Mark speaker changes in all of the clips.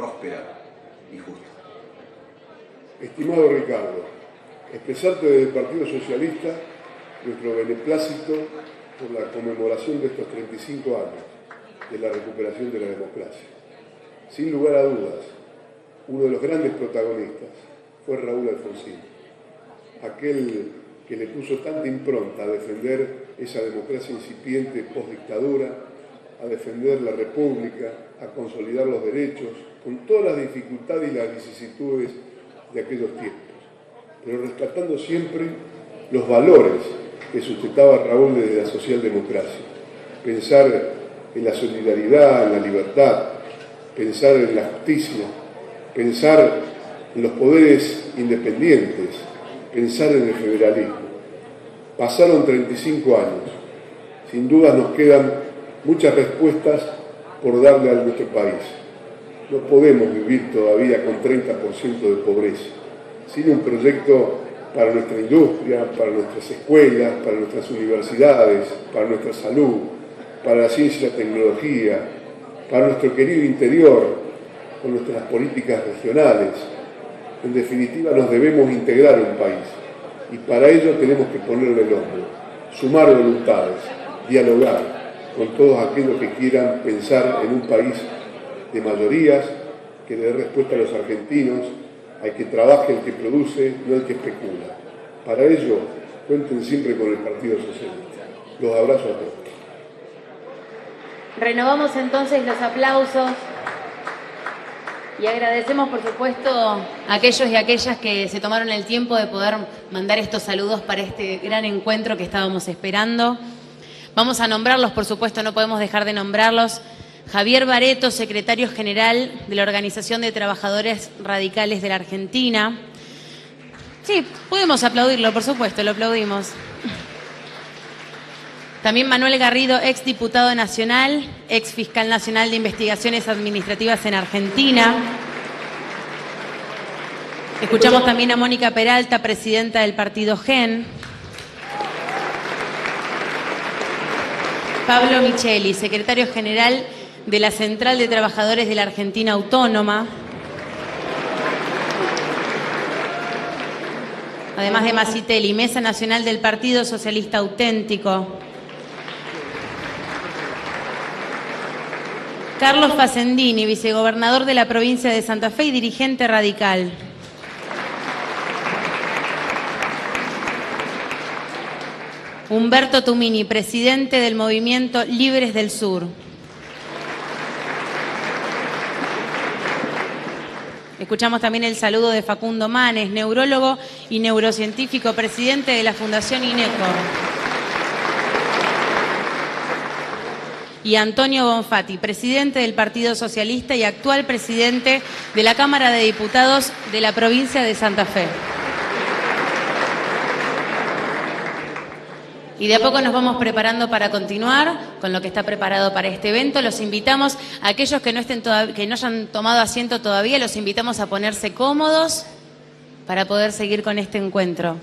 Speaker 1: próspera y justa.
Speaker 2: Estimado Ricardo, expresarte desde el Partido Socialista nuestro beneplácito por la conmemoración de estos 35 años de la recuperación de la democracia. Sin lugar a dudas, uno de los grandes protagonistas fue Raúl Alfonsín, aquel que le puso tanta impronta a defender esa democracia incipiente post-dictadura, a defender la República, a consolidar los derechos, con todas las dificultades y las vicisitudes de aquellos tiempos, pero rescatando siempre los valores que sustentaba Raúl desde la socialdemocracia. Pensar en la solidaridad, en la libertad, pensar en la justicia, pensar en los poderes independientes, pensar en el federalismo. Pasaron 35 años. Sin duda nos quedan muchas respuestas por darle a nuestro país. No podemos vivir todavía con 30% de pobreza, sin un proyecto para nuestra industria, para nuestras escuelas, para nuestras universidades, para nuestra salud, para la ciencia y la tecnología, para nuestro querido interior, con nuestras políticas regionales. En definitiva, nos debemos integrar en un país y para ello tenemos que ponerle el hombro, sumar voluntades, dialogar con todos aquellos que quieran pensar en un país de mayorías, que le dé respuesta a los argentinos, al que trabaje, el que produce, no el que especula. Para ello, cuenten siempre con el Partido Socialista. Los abrazo a todos.
Speaker 3: Renovamos entonces los aplausos y agradecemos, por supuesto, a aquellos y aquellas que se tomaron el tiempo de poder mandar estos saludos para este gran encuentro que estábamos esperando. Vamos a nombrarlos, por supuesto, no podemos dejar de nombrarlos. Javier Bareto, secretario general de la Organización de Trabajadores Radicales de la Argentina. Sí, podemos aplaudirlo, por supuesto, lo aplaudimos. También Manuel Garrido, ex diputado nacional, ex fiscal nacional de investigaciones administrativas en Argentina. Escuchamos también a Mónica Peralta, presidenta del partido GEN. Pablo Micheli, secretario general de la Central de Trabajadores de la Argentina Autónoma. Además de Masitelli, Mesa Nacional del Partido Socialista Auténtico. Carlos Facendini, vicegobernador de la provincia de Santa Fe y dirigente radical. Humberto Tumini, presidente del Movimiento Libres del Sur. Escuchamos también el saludo de Facundo Manes, neurólogo y neurocientífico, presidente de la Fundación INECO. Y Antonio Bonfatti, presidente del Partido Socialista y actual presidente de la Cámara de Diputados de la provincia de Santa Fe. Y de a poco nos vamos preparando para continuar con lo que está preparado para este evento. Los invitamos, a aquellos que no hayan tomado asiento todavía, los invitamos a ponerse cómodos para poder seguir con este encuentro.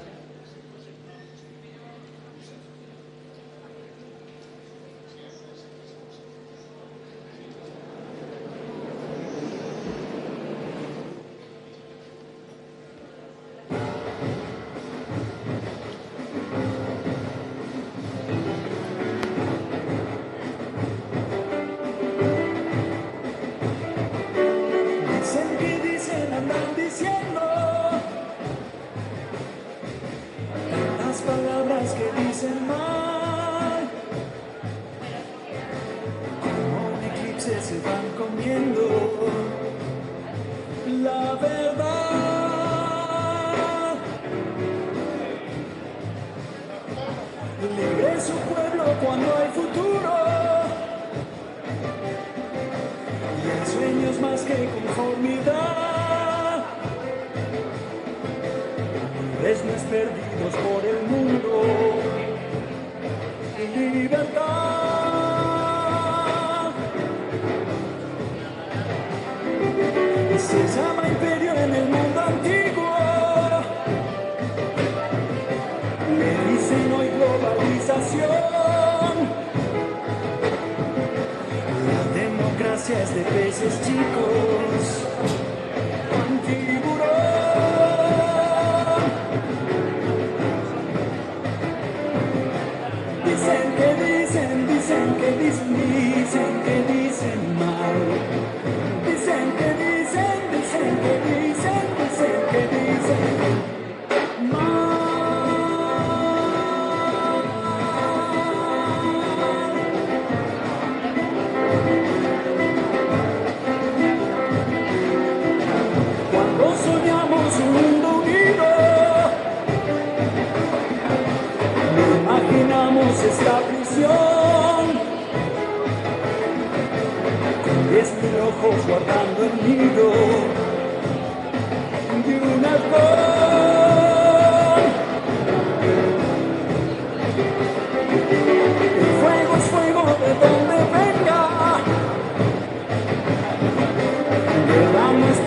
Speaker 4: Perdidos por el mundo, libertad. Se llama imperio en el mundo antiguo, le dicen hoy globalización. La democracia es de peces chicos.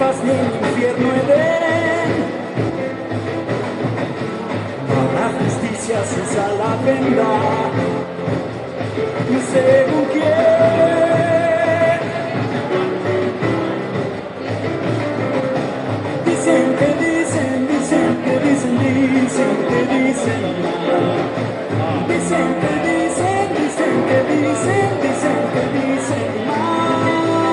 Speaker 4: paz ni el infierno Edén. Para justicia se usa la venda, según quién. Dicen que dicen, dicen que dicen, dicen que dicen mal. Dicen que dicen, dicen que dicen, dicen que dicen mal.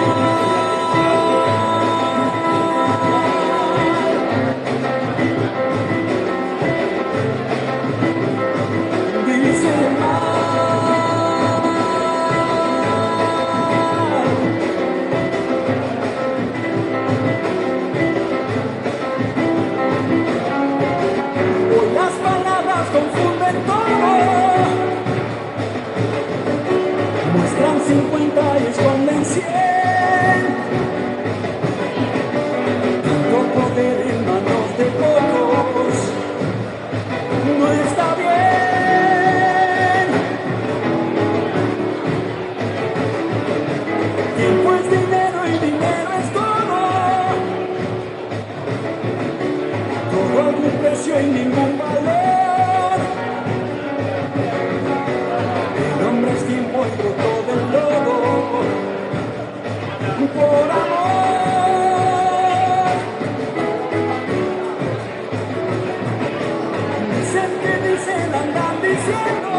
Speaker 4: Dicen confunden todo, muestran 50 y esconden 100. Tanto poder en manos de pocos no está bien. Tiempo es dinero y dinero es todo. Todo a un precio y ningún valor. Tiempo y fruto del lodo, por amor. Dicen que dicen, andan diciendo.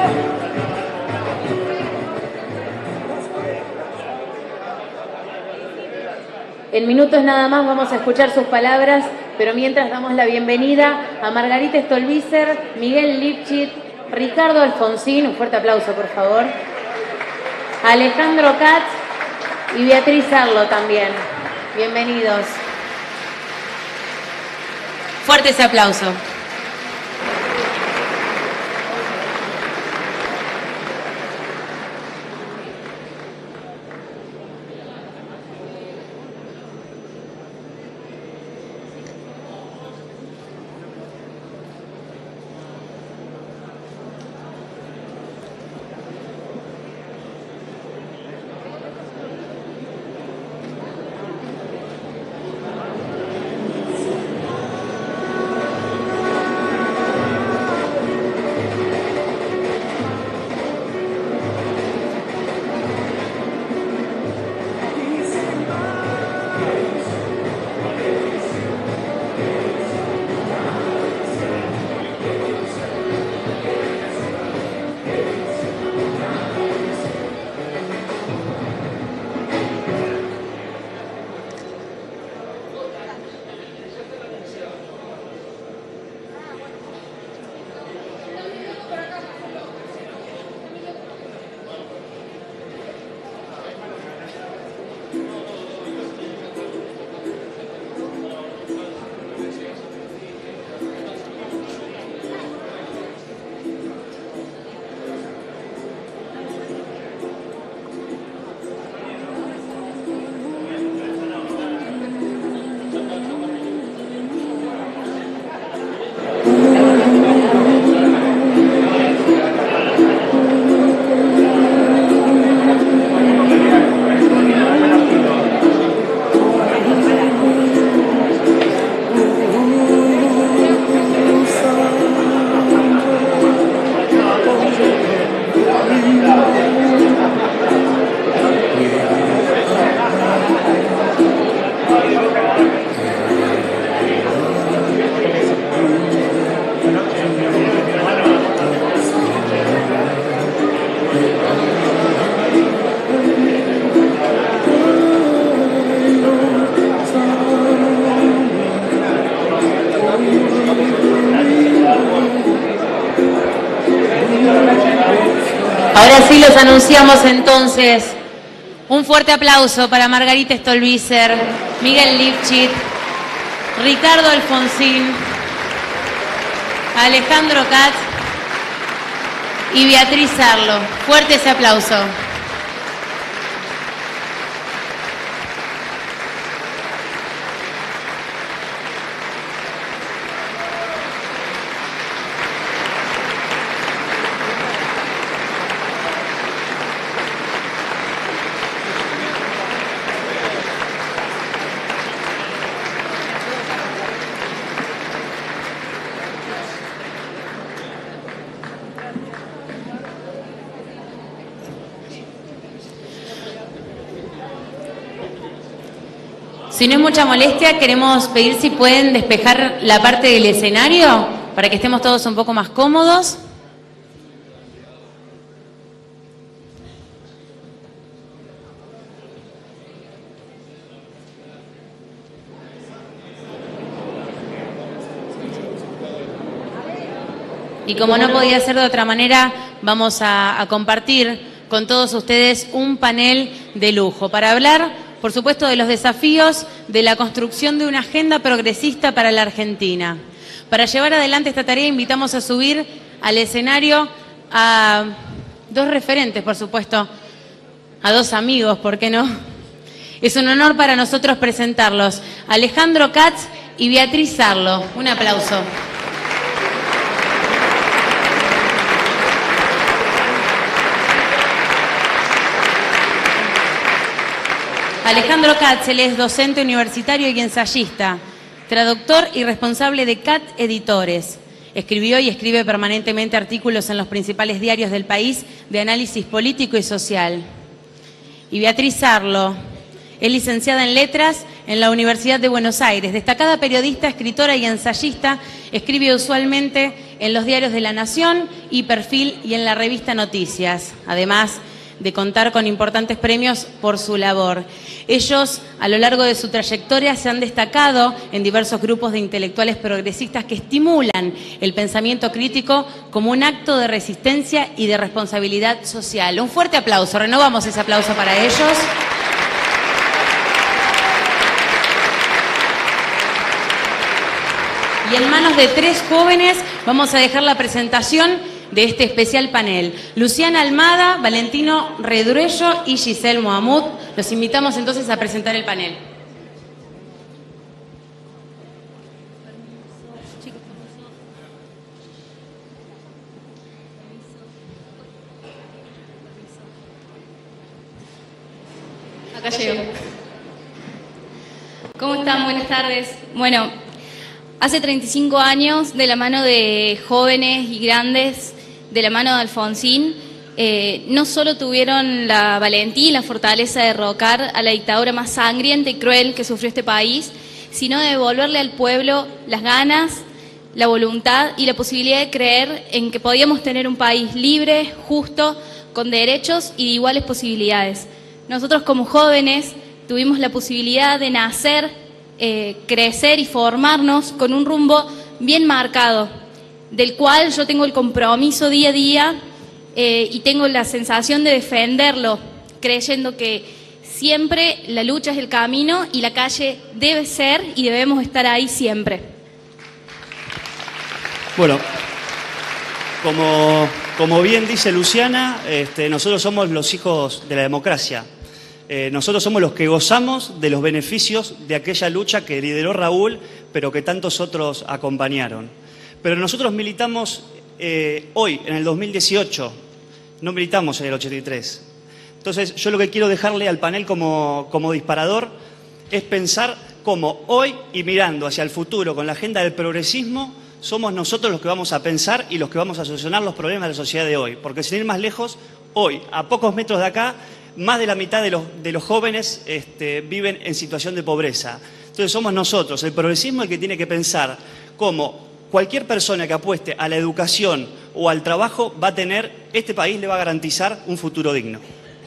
Speaker 3: En minutos nada más vamos a escuchar sus palabras, pero mientras damos la bienvenida a Margarita Stolbizer, Miguel Lipchitz, Ricardo Alfonsín, un fuerte aplauso por favor, Alejandro Katz y Beatriz Arlo también. Bienvenidos. Fuerte ese aplauso. Ahora sí los anunciamos entonces. Un fuerte aplauso para Margarita Stolbizer, Miguel Lipchitz, Ricardo Alfonsín, Alejandro Katz y Beatriz Arlo. Fuerte ese aplauso. Si no es mucha molestia, queremos pedir si pueden despejar la parte del escenario para que estemos todos un poco más cómodos. Y como no podía ser de otra manera, vamos a compartir con todos ustedes un panel de lujo para hablar, por supuesto, de los desafíos de la construcción de una agenda progresista para la Argentina. Para llevar adelante esta tarea invitamos a subir al escenario a dos referentes, por supuesto, a dos amigos, ¿por qué no? Es un honor para nosotros presentarlos, Alejandro Katz y Beatriz Sarlo. Un aplauso. Alejandro Katz, él es docente universitario y ensayista, traductor y responsable de CAT Editores. Escribió y escribe permanentemente artículos en los principales diarios del país de análisis político y social. Y Beatriz Sarlo, es licenciada en Letras en la Universidad de Buenos Aires, destacada periodista, escritora y ensayista, escribe usualmente en los diarios de La Nación y Perfil y en la revista Noticias, además de contar con importantes premios por su labor. Ellos, a lo largo de su trayectoria, se han destacado en diversos grupos de intelectuales progresistas que estimulan el pensamiento crítico como un acto de resistencia y de responsabilidad social. Un fuerte aplauso, renovamos ese aplauso para ellos. Y en manos de tres jóvenes vamos a dejar la presentación de este especial panel. Luciana Almada, Valentino Redruello y Giselle Mohamud. Los invitamos entonces a presentar el panel.
Speaker 5: Acá llego. ¿Cómo están? Buenas tardes. Bueno, hace 35 años, de la mano de jóvenes y grandes, de la mano de Alfonsín, no solo tuvieron la valentía y la fortaleza de derrocar a la dictadura más sangrienta y cruel que sufrió este país, sino de devolverle al pueblo las ganas, la voluntad y la posibilidad de creer en que podíamos tener un país libre, justo, con derechos y de iguales posibilidades. Nosotros como jóvenes tuvimos la posibilidad de nacer, crecer y formarnos con un rumbo bien marcado, del cual yo tengo el compromiso día a día y tengo la sensación de defenderlo, creyendo que siempre la lucha es el camino y la calle debe ser y debemos estar ahí siempre.
Speaker 6: Bueno, como bien dice Luciana, nosotros somos los hijos de la democracia. Nosotros somos los que gozamos de los beneficios de aquella lucha que lideró Raúl, pero que tantos otros acompañaron. Pero nosotros militamos hoy, en el 2018, no militamos en el 83. Entonces, yo lo que quiero dejarle al panel como disparador es pensar cómo hoy, y mirando hacia el futuro con la agenda del progresismo, somos nosotros los que vamos a pensar y los que vamos a solucionar los problemas de la sociedad de hoy. Porque sin ir más lejos, hoy, a pocos metros de acá, más de la mitad de los jóvenes viven en situación de pobreza. Entonces somos nosotros, el progresismo, el que tiene que pensar cómo cualquier persona que apueste a la educación o al trabajo va a tener, este país le va a garantizar un futuro digno.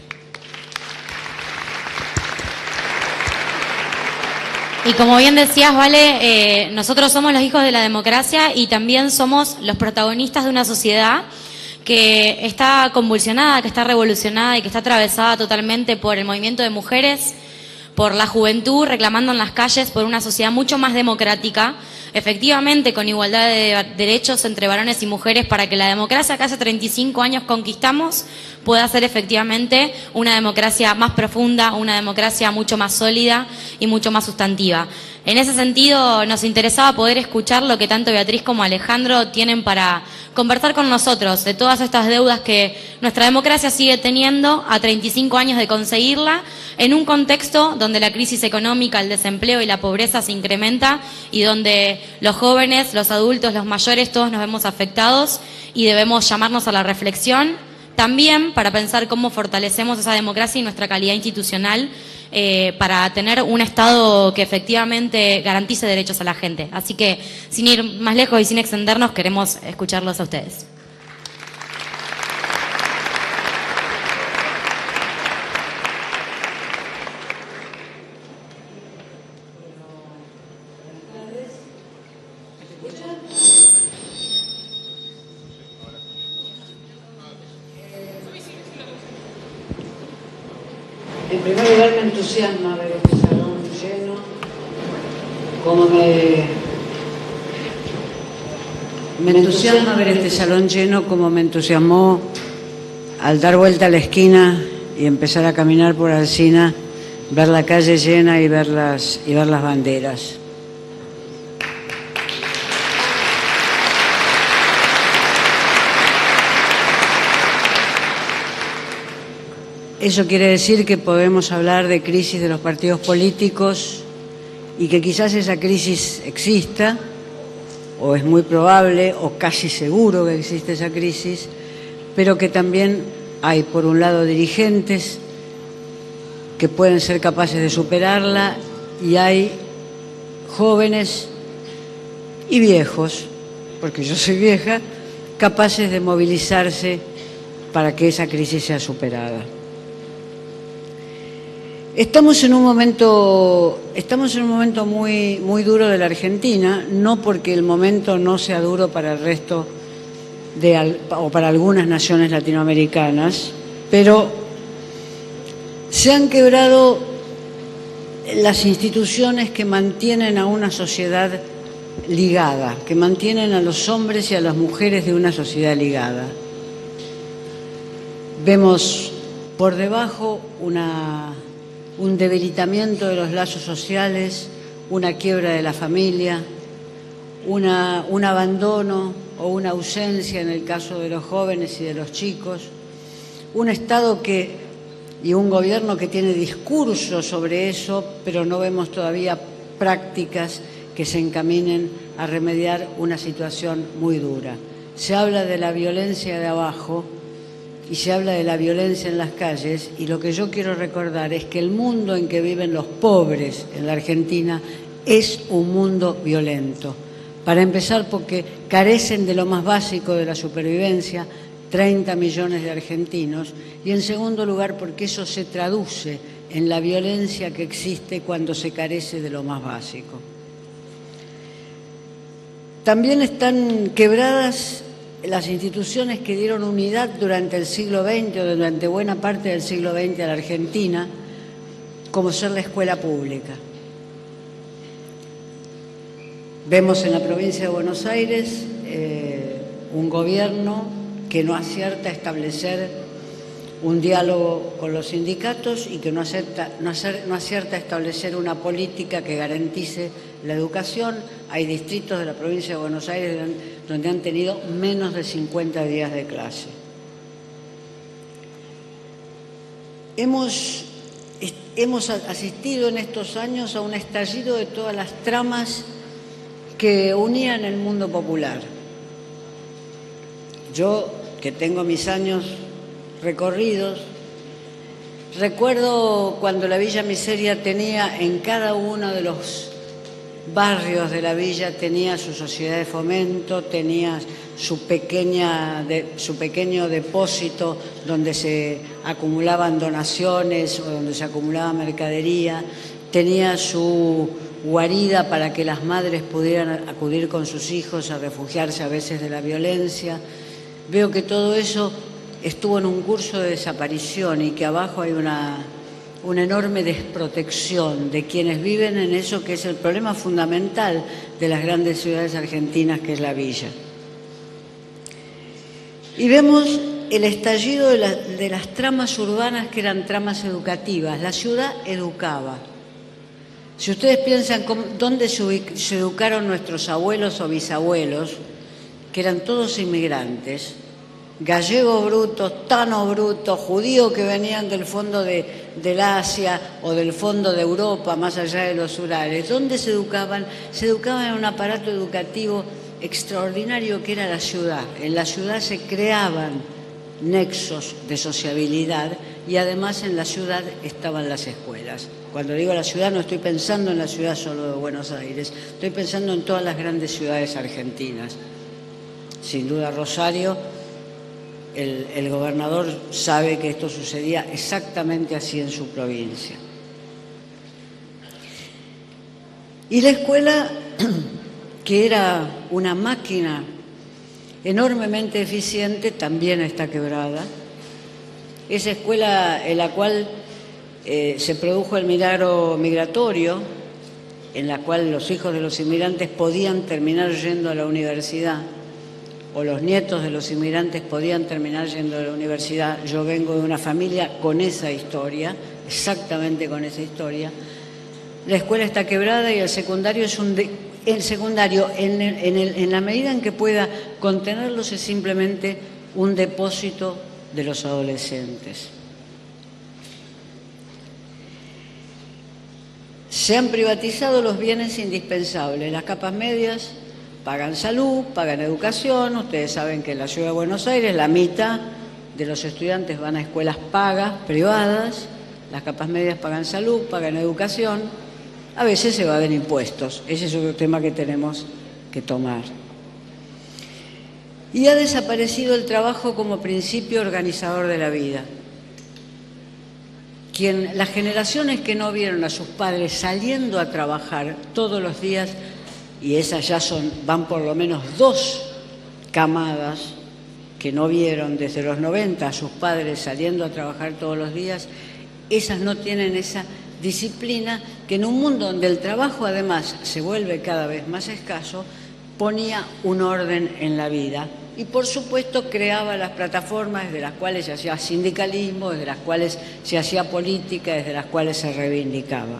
Speaker 7: Y como bien decías, Vale, nosotros somos los hijos de la democracia y también somos los protagonistas de una sociedad que está convulsionada, que está revolucionada y que está atravesada totalmente por el movimiento de mujeres, por la juventud reclamando en las calles por una sociedad mucho más democrática, efectivamente con igualdad de derechos entre varones y mujeres, para que la democracia que hace 35 años conquistamos pueda ser efectivamente una democracia más profunda, una democracia mucho más sólida y mucho más sustantiva. En ese sentido, nos interesaba poder escuchar lo que tanto Beatriz como Alejandro tienen para conversar con nosotros de todas estas deudas que nuestra democracia sigue teniendo a 35 años de conseguirla, en un contexto donde la crisis económica, el desempleo y la pobreza se incrementa y donde los jóvenes, los adultos, los mayores, todos nos vemos afectados y debemos llamarnos a la reflexión, también para pensar cómo fortalecemos esa democracia y nuestra calidad institucional para tener un Estado que efectivamente garantice derechos a la gente. Así que, sin ir más lejos y sin extendernos, queremos escucharlos a ustedes.
Speaker 8: En primer lugar, me entusiasma ver este salón lleno, me entusiasma ver este salón lleno como me entusiasmó al dar vuelta a la esquina y empezar a caminar por Alsina, ver la calle llena y ver las banderas. Eso quiere decir que podemos hablar de crisis de los partidos políticos y que quizás esa crisis exista, o es muy probable, o casi seguro que existe esa crisis, pero que también hay, por un lado, dirigentes que pueden ser capaces de superarla y hay jóvenes y viejos, porque yo soy vieja, capaces de movilizarse para que esa crisis sea superada. Estamos en un momento muy duro de la Argentina, no porque el momento no sea duro para el resto o para algunas naciones latinoamericanas, pero se han quebrado las instituciones que mantienen a una sociedad ligada, que mantienen a los hombres y a las mujeres de una sociedad ligada. Vemos por debajo un debilitamiento de los lazos sociales, una quiebra de la familia, un abandono o una ausencia en el caso de los jóvenes y de los chicos, un Estado y un gobierno que tiene discursos sobre eso, pero no vemos todavía prácticas que se encaminen a remediar una situación muy dura. Se habla de la violencia de abajo y se habla de la violencia en las calles, y lo que yo quiero recordar es que el mundo en que viven los pobres en la Argentina es un mundo violento. Para empezar, porque carecen de lo más básico de la supervivencia 30 millones de argentinos, y en segundo lugar porque eso se traduce en la violencia que existe cuando se carece de lo más básico. También están quebradas las instituciones que dieron unidad durante el siglo XX o durante buena parte del siglo XX a la Argentina, como ser la escuela pública. Vemos en la provincia de Buenos Aires un gobierno que no acierta a establecer un diálogo con los sindicatos y que no acierta a establecer una política que garantice la educación. Hay distritos de la provincia de Buenos Aires donde han tenido menos de 50 días de clase. Hemos asistido en estos años a un estallido de todas las tramas que unían el mundo popular. Yo, que tengo mis años recorridos, recuerdo cuando la Villa Miseria tenía en cada uno de los barrios de la villa, tenía su sociedad de fomento, tenía su pequeño depósito donde se acumulaban donaciones o donde se acumulaba mercadería, tenía su guarida para que las madres pudieran acudir con sus hijos a refugiarse a veces de la violencia. Veo que todo eso estuvo en un curso de desaparición y que abajo hay una enorme desprotección de quienes viven en eso que es el problema fundamental de las grandes ciudades argentinas, que es la villa. Y vemos el estallido de las tramas urbanas que eran tramas educativas. La ciudad educaba. Si ustedes piensan dónde se educaron nuestros abuelos o bisabuelos, que eran todos inmigrantes, gallegos brutos, tanos brutos, judíos que venían del fondo del Asia o del fondo de Europa, más allá de los Urales. ¿Dónde se educaban? Se educaban en un aparato educativo extraordinario que era la ciudad. En la ciudad se creaban nexos de sociabilidad y además en la ciudad estaban las escuelas. Cuando digo la ciudad no estoy pensando en la ciudad solo de Buenos Aires, estoy pensando en todas las grandes ciudades argentinas. Sin duda Rosario, el gobernador sabe que esto sucedía exactamente así en su provincia. Y la escuela, que era una máquina enormemente eficiente, también está quebrada. Esa escuela en la cual se produjo el milagro migratorio, en la cual los hijos de los inmigrantes podían terminar yendo a la universidad, o los nietos de los inmigrantes podían terminar yendo a la universidad. Yo vengo de una familia con esa historia, exactamente con esa historia. La escuela está quebrada y el secundario es el secundario, en la medida en que pueda contenerlos, es simplemente un depósito de los adolescentes. Se han privatizado los bienes indispensables. Las capas medias pagan salud, pagan educación. Ustedes saben que en la ciudad de Buenos Aires la mitad de los estudiantes van a escuelas pagas, privadas. Las capas medias pagan salud, pagan educación. A veces se evaden impuestos. Ese es otro tema que tenemos que tomar. Y ha desaparecido el trabajo como principio organizador de la vida. Las generaciones que no vieron a sus padres saliendo a trabajar todos los días, y esas ya van por lo menos 2 camadas que no vieron desde los 90 a sus padres saliendo a trabajar todos los días, esas no tienen esa disciplina que en un mundo donde el trabajo además se vuelve cada vez más escaso, ponía un orden en la vida. Y por supuesto creaba las plataformas desde las cuales se hacía sindicalismo, desde las cuales se hacía política, desde las cuales se reivindicaba.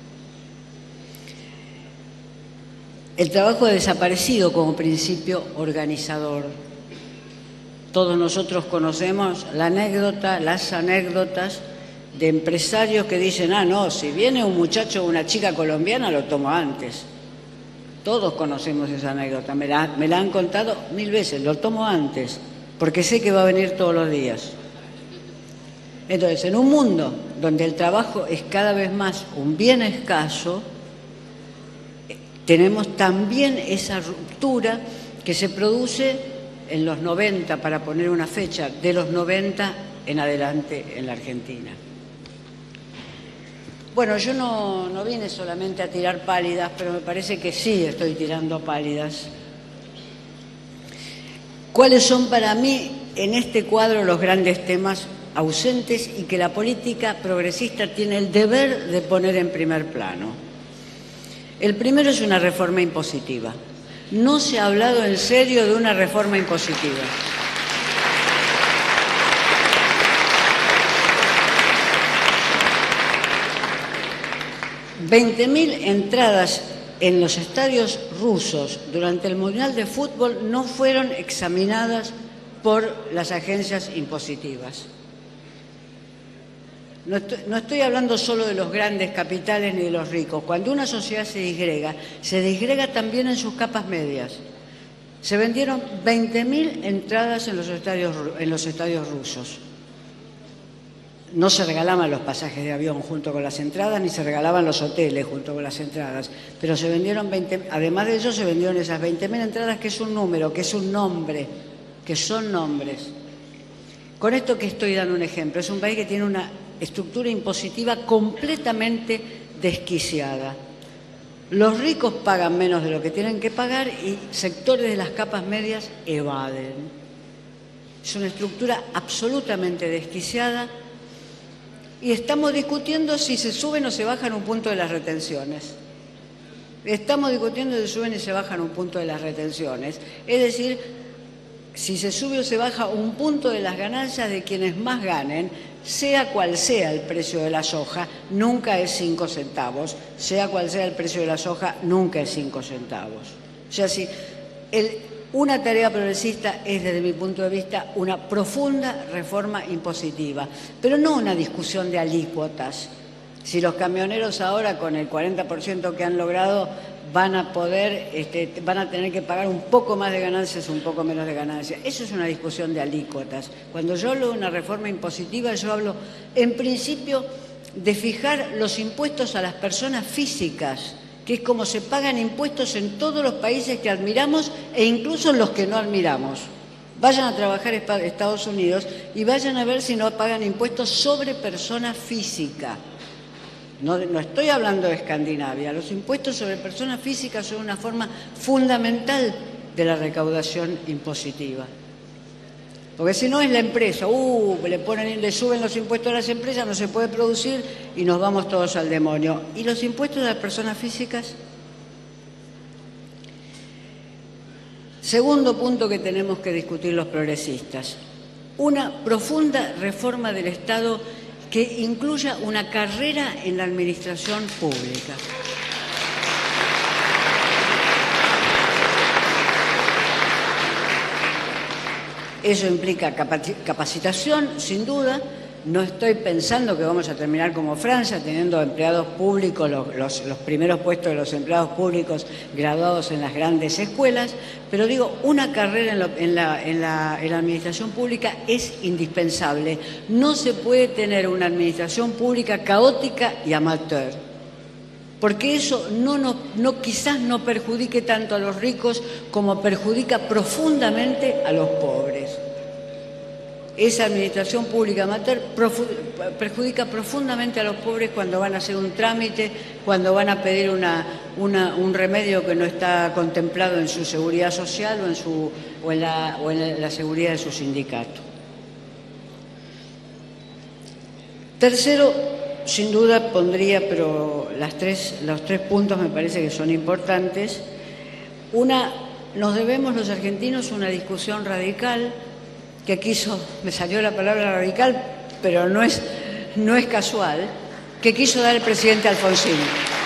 Speaker 8: El trabajo ha desaparecido como principio organizador. Todos nosotros conocemos las anécdotas de empresarios que dicen, no, si viene un muchacho o una chica colombiana lo tomo antes. Todos conocemos esa anécdota, me la han contado 1000 veces, lo tomo antes, porque sé que va a venir todos los días. Entonces, en un mundo donde el trabajo es cada vez más un bien escaso, tenemos también esa ruptura que se produce en los 90, para poner una fecha, de los 90 en adelante en la Argentina. Bueno, yo no vine solamente a tirar pálidas, pero me parece que sí estoy tirando pálidas. ¿Cuáles son para mí en este cuadro los grandes temas ausentes y que la política progresista tiene el deber de poner en primer plano? El primero es una reforma impositiva. No se ha hablado en serio de una reforma impositiva. 20.000 entradas en los estadios rusos durante el Mundial de Fútbol no fueron examinadas por las agencias impositivas. No estoy hablando solo de los grandes capitales ni de los ricos. Cuando una sociedad se disgrega también en sus capas medias. Se vendieron 20.000 entradas en los estadios rusos. No se regalaban los pasajes de avión junto con las entradas, ni se regalaban los hoteles junto con las entradas, pero se vendieron además de eso se vendieron esas 20.000 entradas, que es un número, que es un nombre, que son nombres. Con esto que estoy dando un ejemplo, es un país que tiene una estructura impositiva completamente desquiciada. Los ricos pagan menos de lo que tienen que pagar y sectores de las capas medias evaden. Es una estructura absolutamente desquiciada. Y estamos discutiendo si se suben o se bajan un punto de las retenciones. Estamos discutiendo si se suben y se bajan un punto de las retenciones. Es decir, si se sube o se baja un punto de las ganancias de quienes más ganen, sea cual sea el precio de la soja, nunca es 5 centavos. Sea cual sea el precio de la soja, nunca es 5 centavos. O sea, si una tarea progresista es, desde mi punto de vista, una profunda reforma impositiva, pero no una discusión de alícuotas. Si los camioneros ahora, con el 40% que han logrado, van a poder, van a tener que pagar un poco más de ganancias, un poco menos de ganancias. Eso es una discusión de alícuotas. Cuando yo hablo de una reforma impositiva, yo hablo, en principio, de fijar los impuestos a las personas físicas, que es como se pagan impuestos en todos los países que admiramos e incluso en los que no admiramos. Vayan a trabajar a Estados Unidos y vayan a ver si no pagan impuestos sobre persona física. No estoy hablando de Escandinavia. Los impuestos sobre personas físicas son una forma fundamental de la recaudación impositiva. Porque si no es la empresa, le suben los impuestos a las empresas, no se puede producir y nos vamos todos al demonio. ¿Y los impuestos de las personas físicas? Segundo punto que tenemos que discutir los progresistas. Una profunda reforma del Estado que incluya una carrera en la administración pública. Eso implica capacitación, sin duda. No estoy pensando que vamos a terminar como Francia, teniendo empleados públicos, los primeros puestos de los empleados públicos graduados en las grandes escuelas, pero digo, una carrera en la administración pública es indispensable. No se puede tener una administración pública caótica y amateur, porque eso quizás no perjudique tanto a los ricos como perjudica profundamente a los pobres. Esa administración pública amateur perjudica profundamente a los pobres cuando van a hacer un trámite, cuando van a pedir un remedio que no está contemplado en su seguridad social o en la seguridad de su sindicato. Tercero, sin duda pondría, pero los tres puntos me parece que son importantes. Nos debemos los argentinos una discusión radical, que me salió la palabra radical, pero no es casual, que quiso dar el presidente Alfonsín.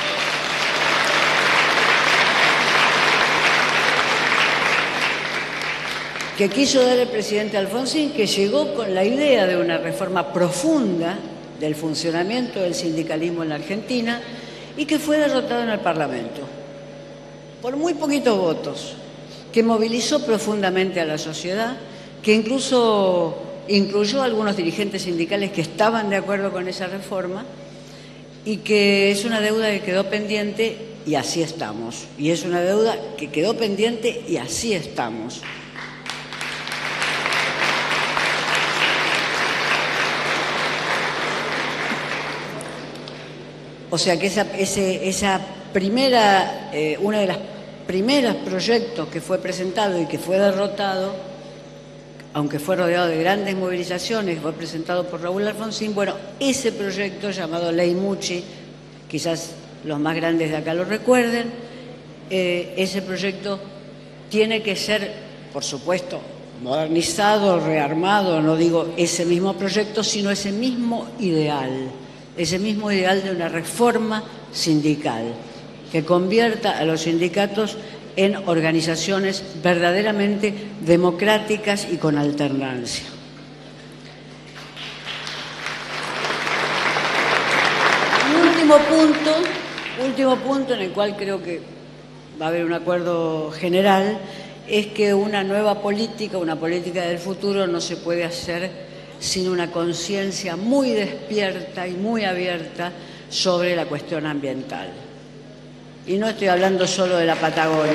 Speaker 8: Que quiso dar el presidente Alfonsín, que llegó con la idea de una reforma profunda del funcionamiento del sindicalismo en la Argentina y que fue derrotado en el Parlamento por muy poquitos votos, que movilizó profundamente a la sociedad, que incluso incluyó a algunos dirigentes sindicales que estaban de acuerdo con esa reforma y que es una deuda que quedó pendiente y así estamos. Y es una deuda que quedó pendiente y así estamos. O sea que una de las primeros proyectos que fue presentado y que fue derrotado, aunque fue rodeado de grandes movilizaciones, fue presentado por Raúl Alfonsín, bueno, ese proyecto llamado Ley Mucci, quizás los más grandes de acá lo recuerden, ese proyecto tiene que ser, por supuesto, modernizado, rearmado, no digo ese mismo proyecto, sino ese mismo ideal de una reforma sindical que convierta a los sindicatos en organizaciones verdaderamente democráticas y con alternancia. Último punto en el cual creo que va a haber un acuerdo general, es que una nueva política, una política del futuro, no se puede hacer sin una conciencia muy despierta y muy abierta sobre la cuestión ambiental. Y no estoy hablando solo de la Patagonia.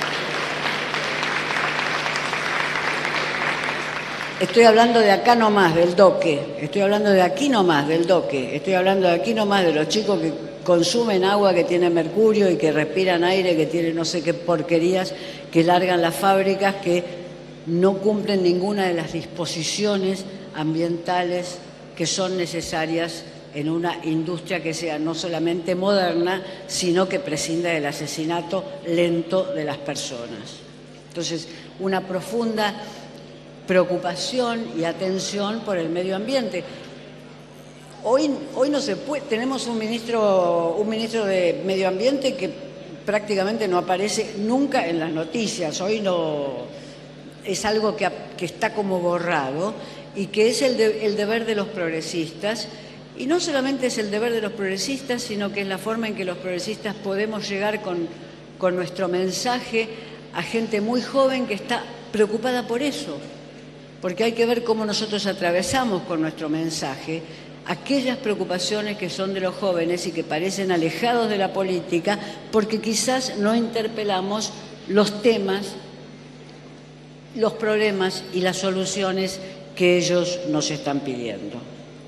Speaker 8: Estoy hablando de acá nomás, del doque. Estoy hablando de aquí nomás, del doque. Estoy hablando de aquí nomás, de los chicos que consumen agua que tiene mercurio y que respiran aire que tiene no sé qué porquerías que largan las fábricas, que no cumplen ninguna de las disposiciones ambientales que son necesarias en una industria que sea no solamente moderna, sino que prescinda del asesinato lento de las personas. Entonces, una profunda preocupación y atención por el medio ambiente. Hoy no se puede, tenemos un ministro de Medio Ambiente que prácticamente no aparece nunca en las noticias. Hoy no, es algo que está como borrado y que es el deber de los progresistas. Y no solamente es el deber de los progresistas, sino que es la forma en que los progresistas podemos llegar con con nuestro mensaje a gente muy joven que está preocupada por eso, porque hay que ver cómo nosotros atravesamos con nuestro mensaje aquellas preocupaciones que son de los jóvenes y que parecen alejados de la política, porque quizás no interpelamos los temas, los problemas y las soluciones que ellos nos están pidiendo.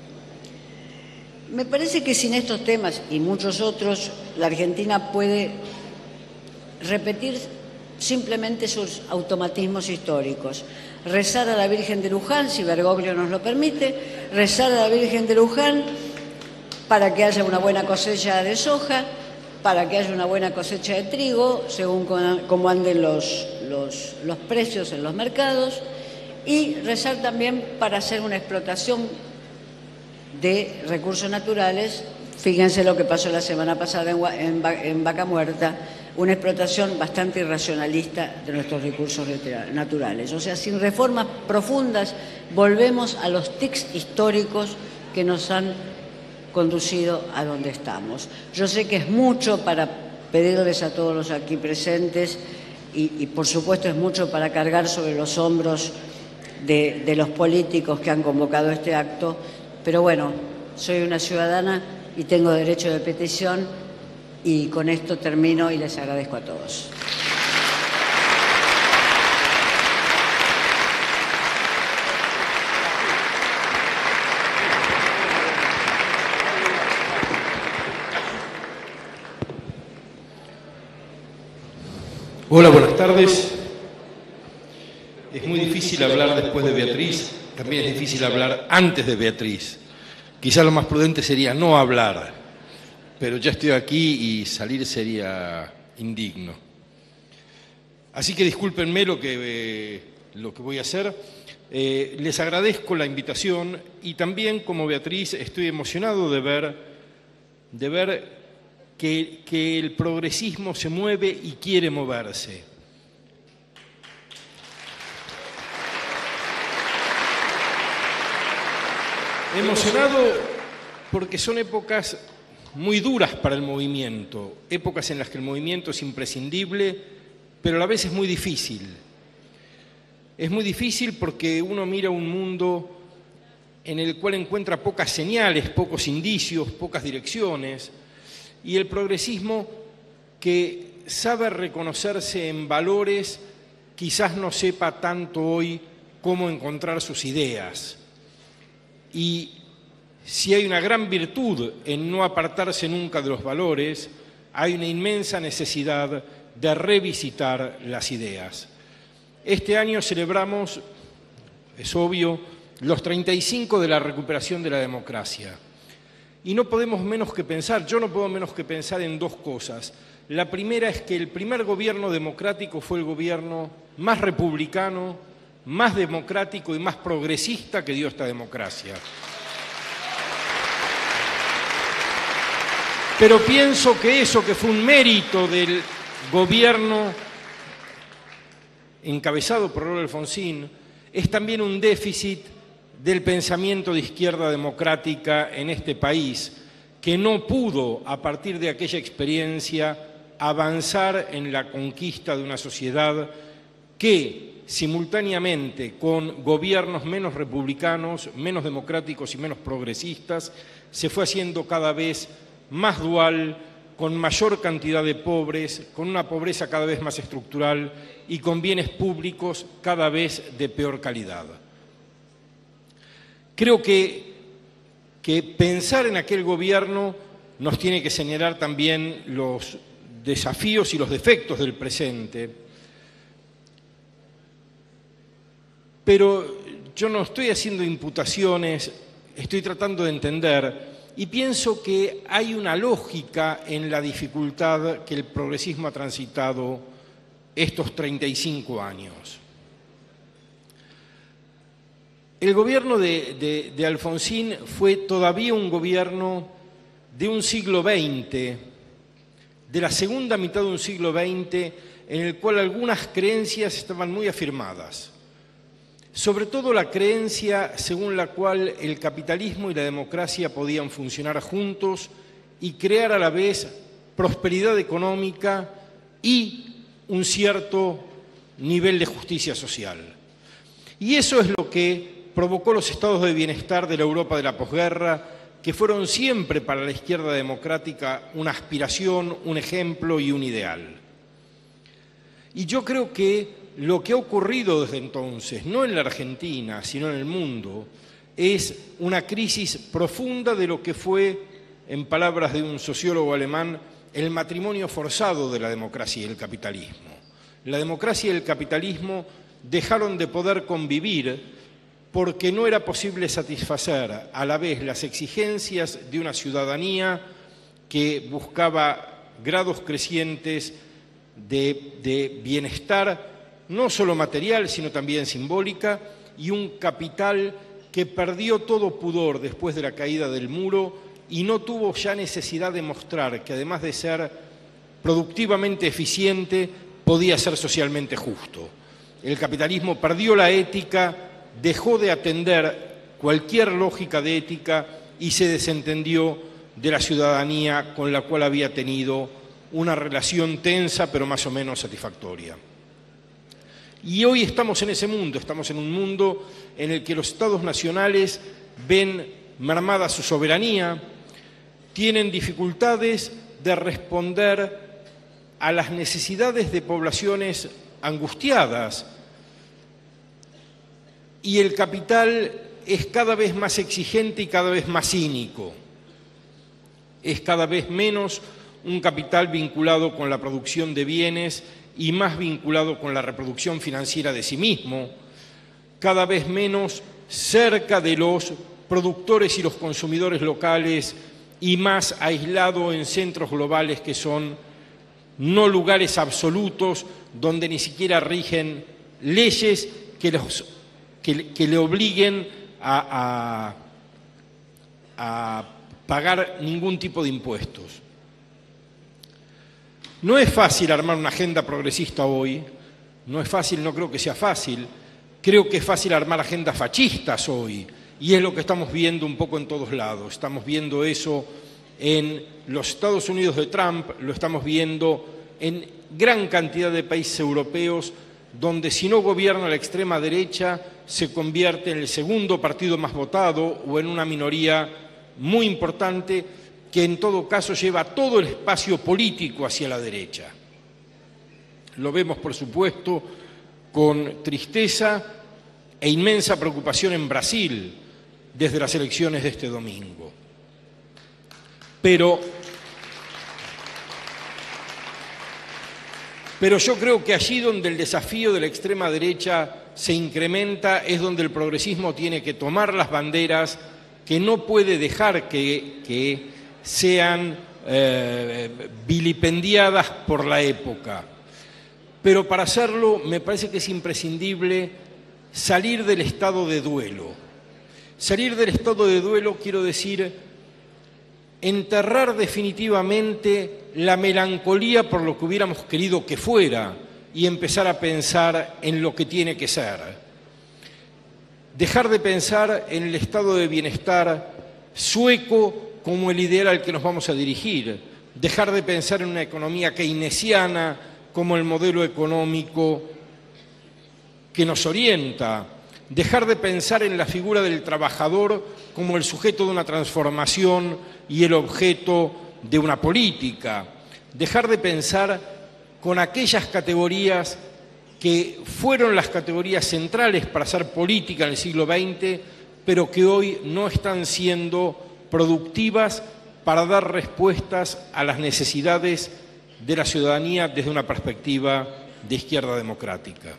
Speaker 8: Me parece que sin estos temas y muchos otros, la Argentina puede repetir simplemente sus automatismos históricos. Rezar a la Virgen de Luján, si Bergoglio nos lo permite, rezar a la Virgen de Luján para que haya una buena cosecha de soja, para que haya una buena cosecha de trigo, según cómo anden los precios en los mercados, y rezar también para hacer una explotación de recursos naturales. Fíjense lo que pasó la semana pasada en Vaca Muerta, una explotación bastante irracionalista de nuestros recursos naturales. O sea, sin reformas profundas volvemos a los tics históricos que nos han conducido a donde estamos. Yo sé que es mucho para pedirles a todos los aquí presentes y por supuesto es mucho para cargar sobre los hombros de los políticos que han convocado este acto, pero bueno, soy una ciudadana y tengo derecho de petición, y con esto termino y les agradezco a todos.
Speaker 9: Hola, buenas tardes. Es muy difícil hablar después de Beatriz, también es difícil hablar antes de Beatriz. Quizá lo más prudente sería no hablar, pero ya estoy aquí y salir sería indigno. Así que discúlpenme lo que voy a hacer. Les agradezco la invitación y también, como Beatriz, estoy emocionado de ver que el progresismo se mueve y quiere moverse. Emocionado porque son épocas muy duras para el movimiento, épocas en las que el movimiento es imprescindible, pero a la vez es muy difícil. Es muy difícil porque uno mira un mundo en el cual encuentra pocas señales, pocos indicios, pocas direcciones, y el progresismo, que sabe reconocerse en valores, quizás no sepa tanto hoy cómo encontrar sus ideas. Y si hay una gran virtud en no apartarse nunca de los valores, hay una inmensa necesidad de revisitar las ideas. Este año celebramos, es obvio, los 35 de la recuperación de la democracia. Y no podemos menos que pensar, yo no puedo menos que pensar en dos cosas. La primera es que el primer gobierno democrático fue el gobierno más republicano, más democrático y más progresista que dio esta democracia. Pero pienso que eso, que fue un mérito del gobierno encabezado por Raúl Alfonsín, es también un déficit del pensamiento de izquierda democrática en este país, que no pudo, a partir de aquella experiencia, avanzar en la conquista de una sociedad que, simultáneamente con gobiernos menos republicanos, menos democráticos y menos progresistas, se fue haciendo cada vez más dual, con mayor cantidad de pobres, con una pobreza cada vez más estructural y con bienes públicos cada vez de peor calidad. Creo que pensar en aquel gobierno nos tiene que señalar también los desafíos y los defectos del presente. Pero yo no estoy haciendo imputaciones, estoy tratando de entender. Y pienso que hay una lógica en la dificultad que el progresismo ha transitado estos 35 años. El gobierno de Alfonsín fue todavía un gobierno de un siglo XX, de la segunda mitad de un siglo XX, en el cual algunas creencias estaban muy afirmadas. Sobre todo la creencia según la cual el capitalismo y la democracia podían funcionar juntos y crear a la vez prosperidad económica y un cierto nivel de justicia social. Y eso es lo que provocó los estados de bienestar de la Europa de la posguerra, que fueron siempre para la izquierda democrática una aspiración, un ejemplo y un ideal. Y yo creo que lo que ha ocurrido desde entonces, no en la Argentina, sino en el mundo, es una crisis profunda de lo que fue, en palabras de un sociólogo alemán, el matrimonio forzado de la democracia y el capitalismo. La democracia y el capitalismo dejaron de poder convivir porque no era posible satisfacer a la vez las exigencias de una ciudadanía que buscaba grados crecientes de bienestar, no solo material, sino también simbólica, y un capital que perdió todo pudor después de la caída del muro y no tuvo ya necesidad de mostrar que además de ser productivamente eficiente, podía ser socialmente justo. El capitalismo perdió la ética, dejó de atender cualquier lógica de ética y se desentendió de la ciudadanía con la cual había tenido una relación tensa pero más o menos satisfactoria. Y hoy estamos en ese mundo, estamos en un mundo en el que los estados nacionales ven mermada su soberanía, tienen dificultades de responder a las necesidades de poblaciones angustiadas, y el capital es cada vez más exigente y cada vez más cínico. Es cada vez menos un capital vinculado con la producción de bienes y más vinculado con la reproducción financiera de sí mismo, cada vez menos cerca de los productores y los consumidores locales y más aislado en centros globales que son no lugares absolutos donde ni siquiera rigen leyes que le obliguen a pagar ningún tipo de impuestos. No es fácil armar una agenda progresista hoy, no es fácil, no creo que sea fácil, creo que es fácil armar agendas fascistas hoy, y es lo que estamos viendo un poco en todos lados. Estamos viendo eso en los Estados Unidos de Trump, lo estamos viendo en gran cantidad de países europeos, donde si no gobierna la extrema derecha, se convierte en el segundo partido más votado o en una minoría muy importante que en todo caso lleva todo el espacio político hacia la derecha. Lo vemos, por supuesto, con tristeza e inmensa preocupación en Brasil desde las elecciones de este domingo. Pero yo creo que allí donde el desafío de la extrema derecha se incrementa es donde el progresismo tiene que tomar las banderas, que no puede dejar que sean vilipendiadas por la época. Pero para hacerlo me parece que es imprescindible salir del estado de duelo. Salir del estado de duelo quiero decir enterrar definitivamente la melancolía por lo que hubiéramos querido que fuera y empezar a pensar en lo que tiene que ser. Dejar de pensar en el estado de bienestar sueco como el ideal al que nos vamos a dirigir. Dejar de pensar en una economía keynesiana como el modelo económico que nos orienta. Dejar de pensar en la figura del trabajador como el sujeto de una transformación y el objeto de una política. Dejar de pensar con aquellas categorías que fueron las categorías centrales para hacer política en el siglo XX, pero que hoy no están siendo productivas para dar respuestas a las necesidades de la ciudadanía desde una perspectiva de izquierda democrática.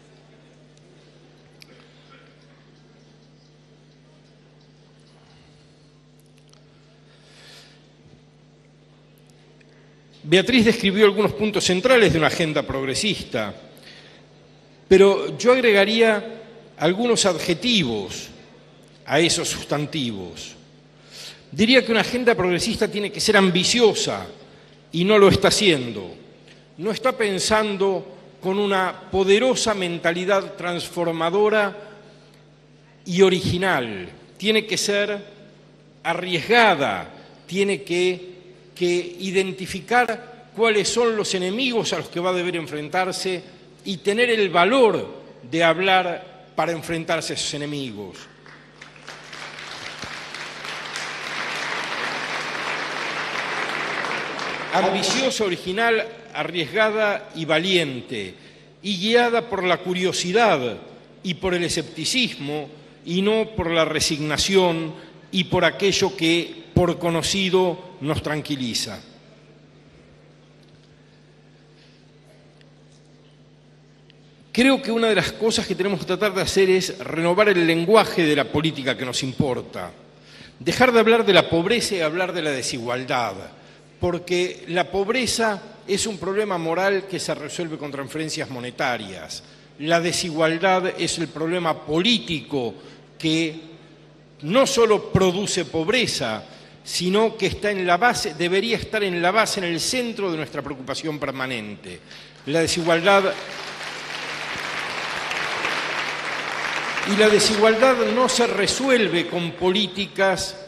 Speaker 9: Beatriz describió algunos puntos centrales de una agenda progresista, pero yo agregaría algunos adjetivos a esos sustantivos. Diría que una agenda progresista tiene que ser ambiciosa y no lo está haciendo. No está pensando con una poderosa mentalidad transformadora y original. Tiene que ser arriesgada, tiene que identificar cuáles son los enemigos a los que va a deber enfrentarse y tener el valor de hablar para enfrentarse a esos enemigos. Ambiciosa, original, arriesgada y valiente, y guiada por la curiosidad y por el escepticismo, y no por la resignación y por aquello que, por conocido, nos tranquiliza. Creo que una de las cosas que tenemos que tratar de hacer es renovar el lenguaje de la política que nos importa. Dejar de hablar de la pobreza y hablar de la desigualdad, porque la pobreza es un problema moral que se resuelve con transferencias monetarias. La desigualdad es el problema político que no solo produce pobreza, sino que está en la base, debería estar en la base, en el centro de nuestra preocupación permanente. La desigualdad no se resuelve con políticas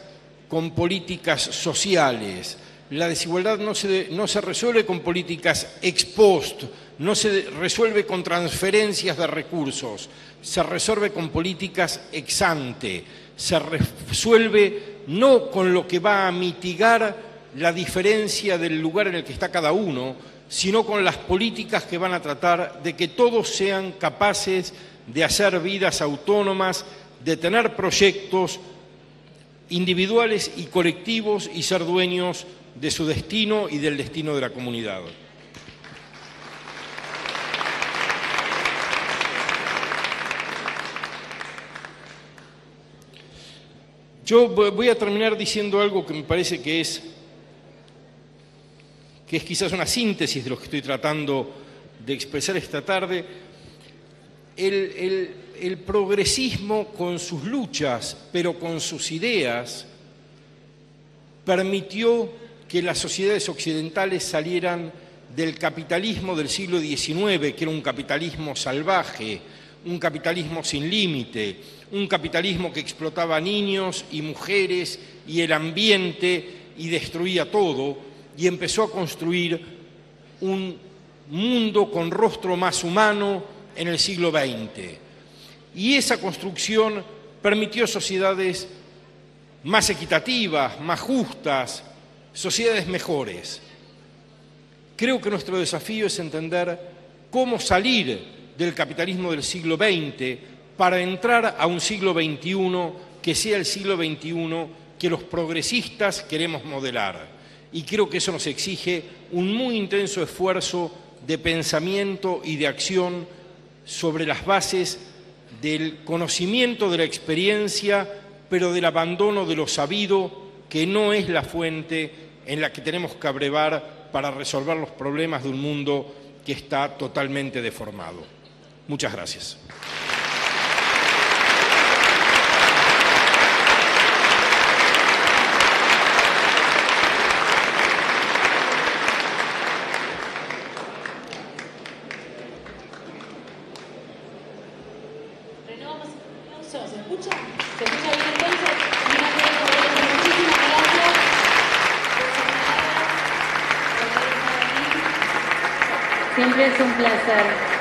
Speaker 9: sociales. La desigualdad no se resuelve con políticas ex post, no se resuelve con transferencias de recursos, se resuelve con políticas ex ante, se resuelve no con lo que va a mitigar la diferencia del lugar en el que está cada uno, sino con las políticas que van a tratar de que todos sean capaces de hacer vidas autónomas, de tener proyectos individuales y colectivos y ser dueños de su destino y del destino de la comunidad. Yo voy a terminar diciendo algo que me parece que es quizás una síntesis de lo que estoy tratando de expresar esta tarde. El progresismo, con sus luchas, pero con sus ideas, permitió que las sociedades occidentales salieran del capitalismo del siglo XIX, que era un capitalismo salvaje, un capitalismo sin límite, un capitalismo que explotaba a niños y mujeres y el ambiente y destruía todo, y empezó a construir un mundo con rostro más humano en el siglo XX. Y esa construcción permitió sociedades más equitativas, más justas, sociedades mejores. Creo que nuestro desafío es entender cómo salir del capitalismo del siglo XX para entrar a un siglo XXI que sea el siglo XXI que los progresistas queremos modelar. Y creo que eso nos exige un muy intenso esfuerzo de pensamiento y de acción sobre las bases del conocimiento de la experiencia, pero del abandono de lo sabido, que no es la fuente en la que tenemos que abrevar para resolver los problemas de un mundo que está totalmente deformado. Muchas gracias.
Speaker 3: Siempre es un placer.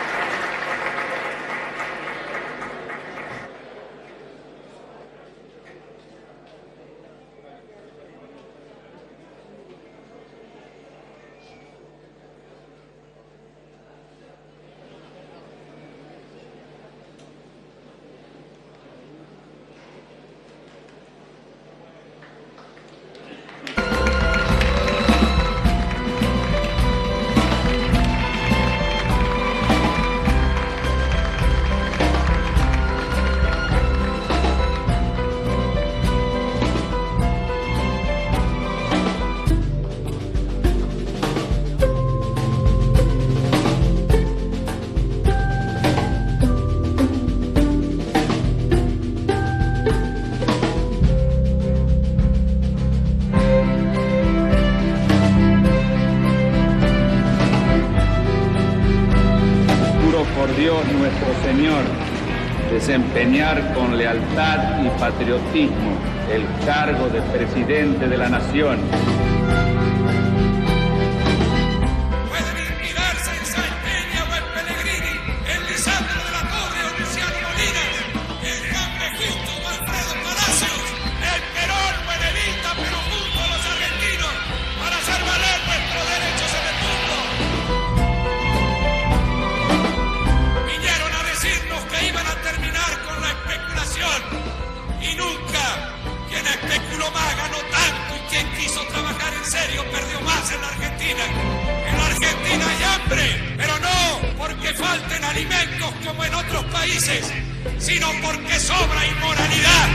Speaker 10: Dios nuestro Señor, desempeñar con lealtad y patriotismo el cargo de presidente de la Nación.
Speaker 11: Argentina. En la Argentina hay hambre, pero no porque falten alimentos como en otros países, sino porque sobra inmoralidad.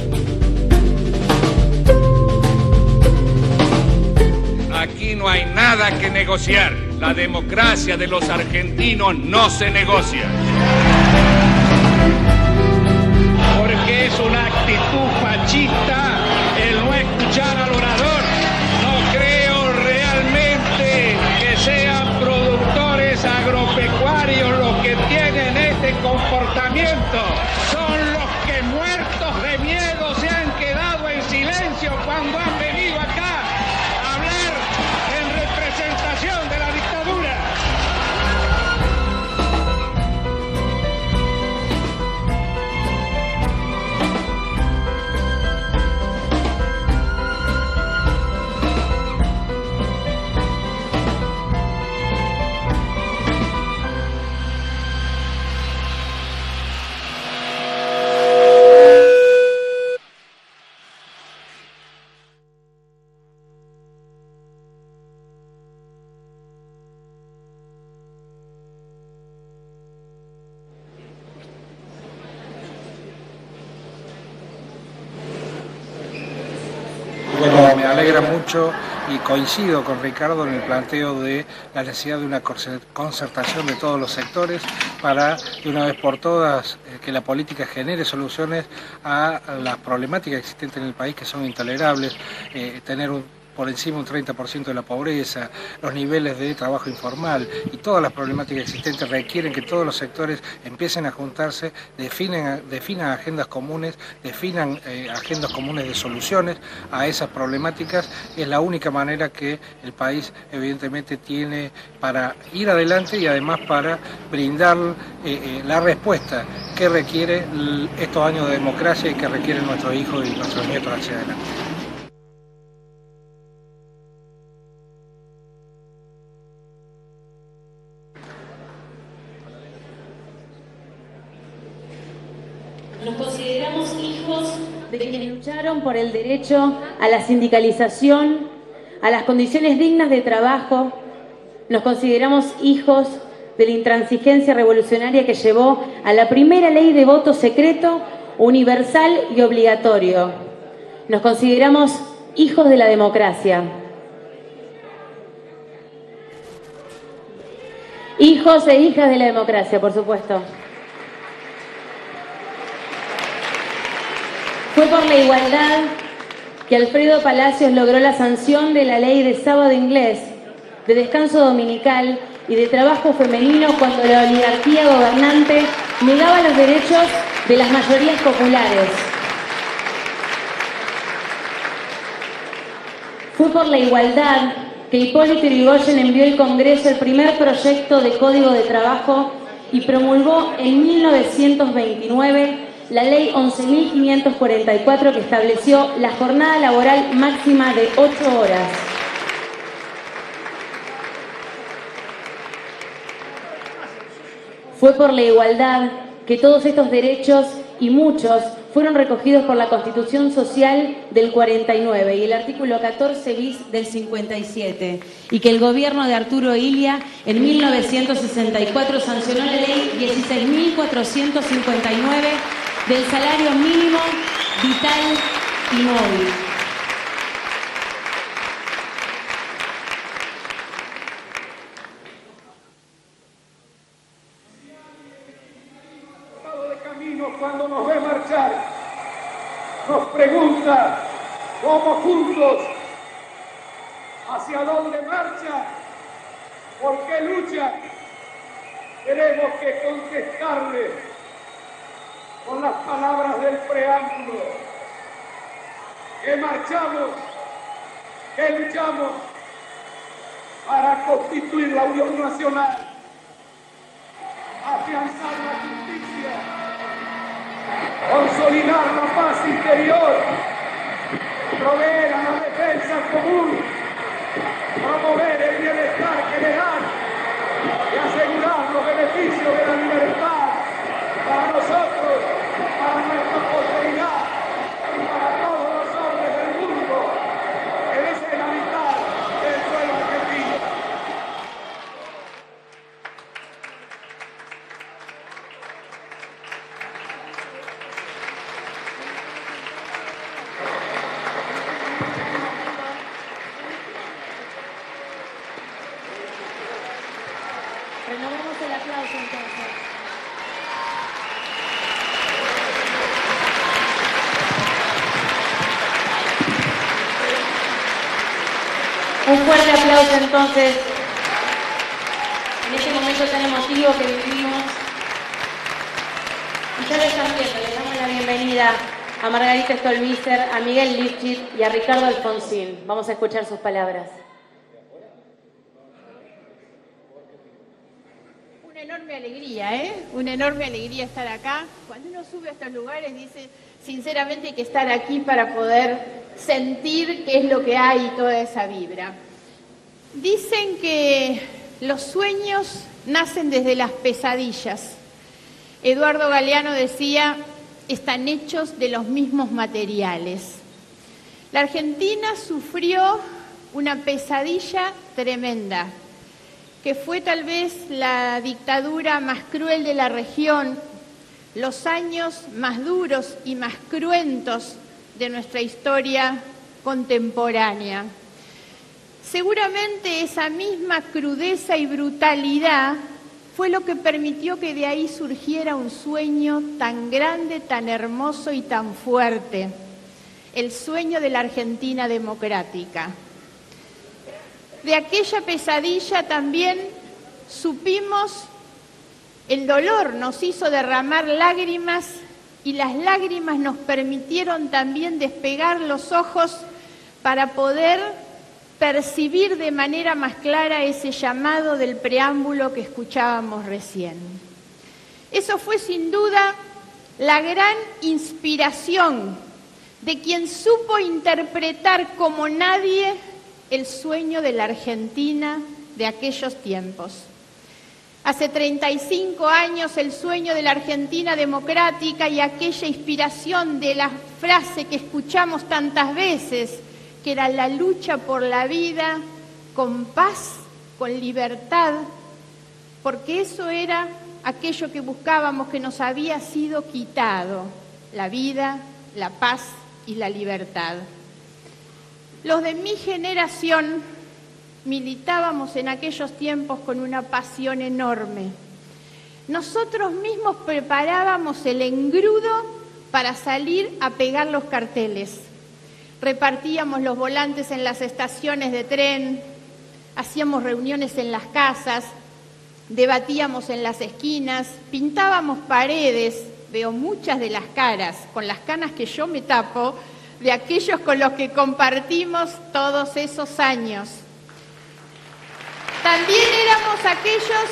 Speaker 10: Aquí no hay nada que negociar. La democracia de los argentinos no se negocia. Porque es una actitud fascista el no escuchar al orador. No creo realmente que sean productores agropecuarios los que tienen este comportamiento. Son los que muertos de miedo se han quedado en silencio cuando han venido acá a hablar en representación de la dictadura.
Speaker 12: Bueno, me alegra mucho y coincido con Ricardo en el planteo de la necesidad de una concertación de todos los sectores para, de una vez por todas, que la política genere soluciones a las problemáticas existentes en el país que son intolerables, tener por encima un 30% de la pobreza, los niveles de trabajo informal y todas las problemáticas existentes requieren que todos los sectores empiecen a juntarse, definan agendas comunes, definan agendas comunes de soluciones a esas problemáticas. Es la única manera que el país evidentemente tiene para ir adelante y además para brindar la respuesta que requiere estos años de democracia y que requieren nuestros hijos y nuestros nietos hacia adelante.
Speaker 3: Nos consideramos hijos de quienes lucharon por el derecho a la sindicalización, a las condiciones dignas de trabajo. Nos consideramos hijos de la intransigencia revolucionaria que llevó a la primera ley de voto secreto, universal y obligatorio. Nos consideramos hijos de la democracia. Hijos e hijas de la democracia, por supuesto. Fue por la igualdad que Alfredo Palacios logró la sanción de la ley de sábado inglés, de descanso dominical y de trabajo femenino cuando la oligarquía gobernante negaba los derechos de las mayorías populares. Fue por la igualdad que Hipólito Yrigoyen envió al Congreso el primer proyecto de Código de Trabajo y promulgó en 1929 la Ley 11.544 que estableció la jornada laboral máxima de 8 horas. Fue por la igualdad que todos estos derechos y muchos fueron recogidos por la Constitución Social del 49 y el artículo 14 bis del 57, y que el gobierno de Arturo Illia en 1964 sancionó la Ley 16.459 del salario mínimo vital y móvil.
Speaker 11: Cuando nos ve marchar, nos pregunta cómo juntos, hacia dónde marcha, por qué lucha. Tenemos que contestarle con las palabras del preámbulo, que marchamos, que luchamos para constituir la Unión Nacional, afianzar la justicia, consolidar la paz interior, proveer a la defensa común, promover el bienestar general y asegurar los beneficios de la libertad para nosotros, para nuestra posteridad y para todos los hombres del mundo que deseen habitar el suelo argentino.
Speaker 3: Renovamos el aplauso entonces. Un fuerte aplauso entonces en este momento tan emotivo que vivimos. Y ya lo están viendo, les damos la bienvenida a Margarita Stolbizer, a Miguel Lifchit y a Ricardo Alfonsín. Vamos a escuchar sus palabras.
Speaker 13: Una enorme alegría, una enorme alegría estar acá. Cuando uno sube a estos lugares dice, sinceramente hay que estar aquí para poder sentir qué es lo que hay y toda esa vibra. Dicen que los sueños nacen desde las pesadillas. Eduardo Galeano decía, están hechos de los mismos materiales. La Argentina sufrió una pesadilla tremenda, que fue tal vez la dictadura más cruel de la región, los años más duros y más cruentos de nuestra historia contemporánea. Seguramente esa misma crudeza y brutalidad fue lo que permitió que de ahí surgiera un sueño tan grande, tan hermoso y tan fuerte, el sueño de la Argentina democrática. De aquella pesadilla también supimos el dolor, nos hizo derramar lágrimas y las lágrimas nos permitieron también despegar los ojos para poder percibir de manera más clara ese llamado del preámbulo que escuchábamos recién. Eso fue sin duda la gran inspiración de quien supo interpretar como nadie el sueño de la Argentina de aquellos tiempos. Hace 35 años el sueño de la Argentina democrática y aquella inspiración de la frase que escuchamos tantas veces, que era la lucha por la vida con paz, con libertad, porque eso era aquello que buscábamos que nos había sido quitado, la vida, la paz y la libertad. Los de mi generación militábamos en aquellos tiempos con una pasión enorme. Nosotros mismos preparábamos el engrudo para salir a pegar los carteles. Repartíamos los volantes en las estaciones de tren, hacíamos reuniones en las casas, debatíamos en las esquinas, pintábamos paredes, veo muchas de las caras, con las canas que yo me tapo, de aquellos con los que compartimos todos esos años. También éramos aquellos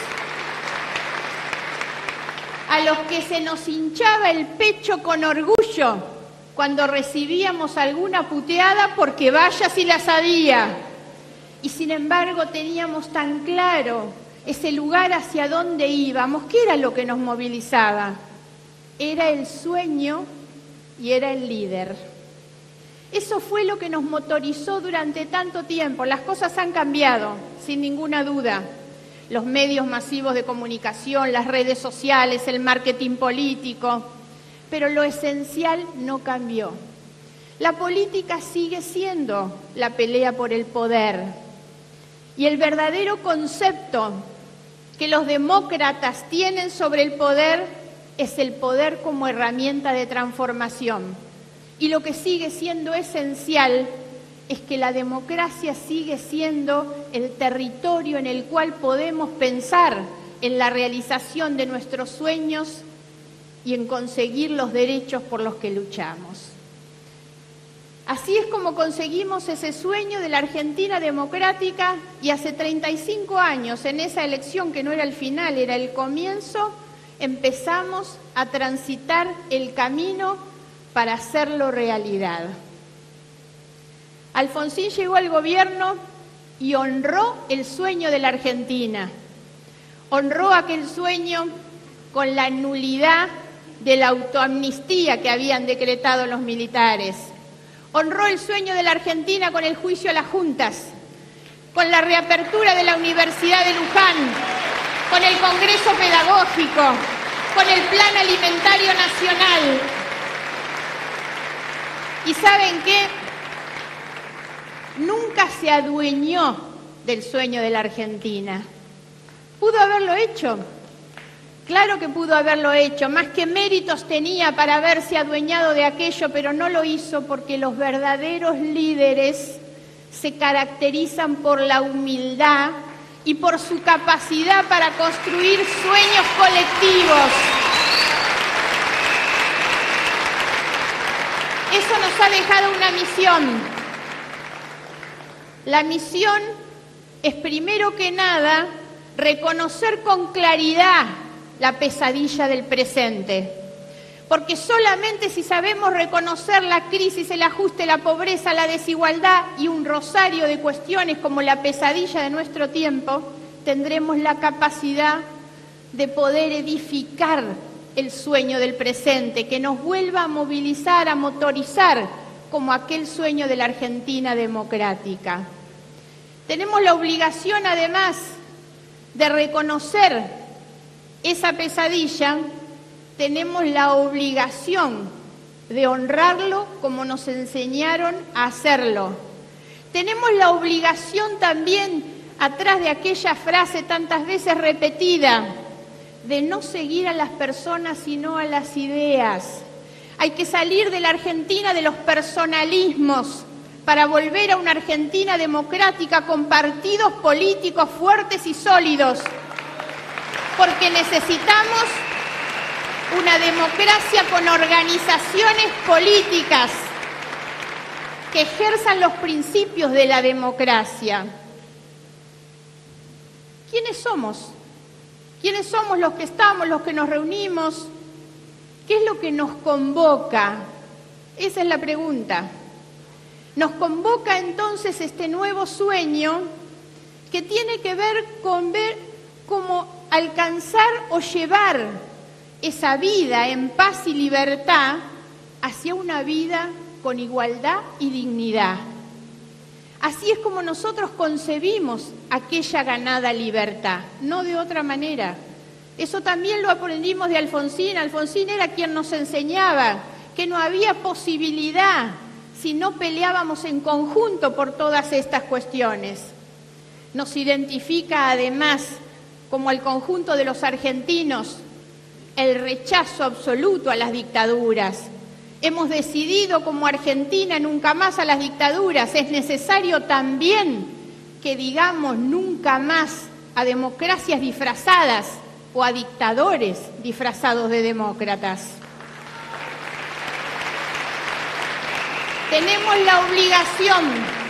Speaker 13: a los que se nos hinchaba el pecho con orgullo cuando recibíamos alguna puteada porque vaya si la sabía. Y sin embargo teníamos tan claro ese lugar hacia donde íbamos. ¿Qué era lo que nos movilizaba? Era el sueño y era el líder. Eso fue lo que nos motorizó durante tanto tiempo. Las cosas han cambiado, sin ninguna duda. Los medios masivos de comunicación, las redes sociales, el marketing político, pero lo esencial no cambió. La política sigue siendo la pelea por el poder. Y el verdadero concepto que los demócratas tienen sobre el poder es el poder como herramienta de transformación. Y lo que sigue siendo esencial es que la democracia sigue siendo el territorio en el cual podemos pensar en la realización de nuestros sueños y en conseguir los derechos por los que luchamos. Así es como conseguimos ese sueño de la Argentina democrática y hace 35 años, en esa elección que no era el final, era el comienzo, empezamos a transitar el camino para hacerlo realidad. Alfonsín llegó al gobierno y honró el sueño de la Argentina. Honró aquel sueño con la nulidad de la autoamnistía que habían decretado los militares. Honró el sueño de la Argentina con el juicio a las juntas, con la reapertura de la Universidad de Luján, con el Congreso Pedagógico, con el Plan Alimentario Nacional. ¿Y saben qué? Nunca se adueñó del sueño de la Argentina. Pudo haberlo hecho. Claro que pudo haberlo hecho, más que méritos tenía para haberse adueñado de aquello, pero no lo hizo porque los verdaderos líderes se caracterizan por la humildad y por su capacidad para construir sueños colectivos. Eso nos ha dejado una misión. La misión es, primero que nada, reconocer con claridad la pesadilla del presente. Porque solamente si sabemos reconocer la crisis, el ajuste, la pobreza, la desigualdad y un rosario de cuestiones como la pesadilla de nuestro tiempo, tendremos la capacidad de poder edificar el sueño del presente, que nos vuelva a movilizar, a motorizar, como aquel sueño de la Argentina democrática. Tenemos la obligación, además, de reconocer esa pesadilla, tenemos la obligación de honrarlo como nos enseñaron a hacerlo. Tenemos la obligación también, atrás de aquella frase tantas veces repetida, de no seguir a las personas sino a las ideas. Hay que salir de la Argentina de los personalismos para volver a una Argentina democrática con partidos políticos fuertes y sólidos, porque necesitamos una democracia con organizaciones políticas que ejerzan los principios de la democracia. ¿Quiénes somos? ¿Quiénes somos los que estamos, los que nos reunimos? ¿Qué es lo que nos convoca? Esa es la pregunta. Nos convoca entonces este nuevo sueño que tiene que ver con ver cómo alcanzar o llevar esa vida en paz y libertad hacia una vida con igualdad y dignidad. Así es como nosotros concebimos aquella ganada libertad, no de otra manera. Eso también lo aprendimos de Alfonsín. Alfonsín era quien nos enseñaba que no había posibilidad si no peleábamos en conjunto por todas estas cuestiones. Nos identifica además como al conjunto de los argentinos el rechazo absoluto a las dictaduras. Hemos decidido como Argentina nunca más a las dictaduras. Es necesario también que digamos nunca más a democracias disfrazadas o a dictadores disfrazados de demócratas. Tenemos la obligación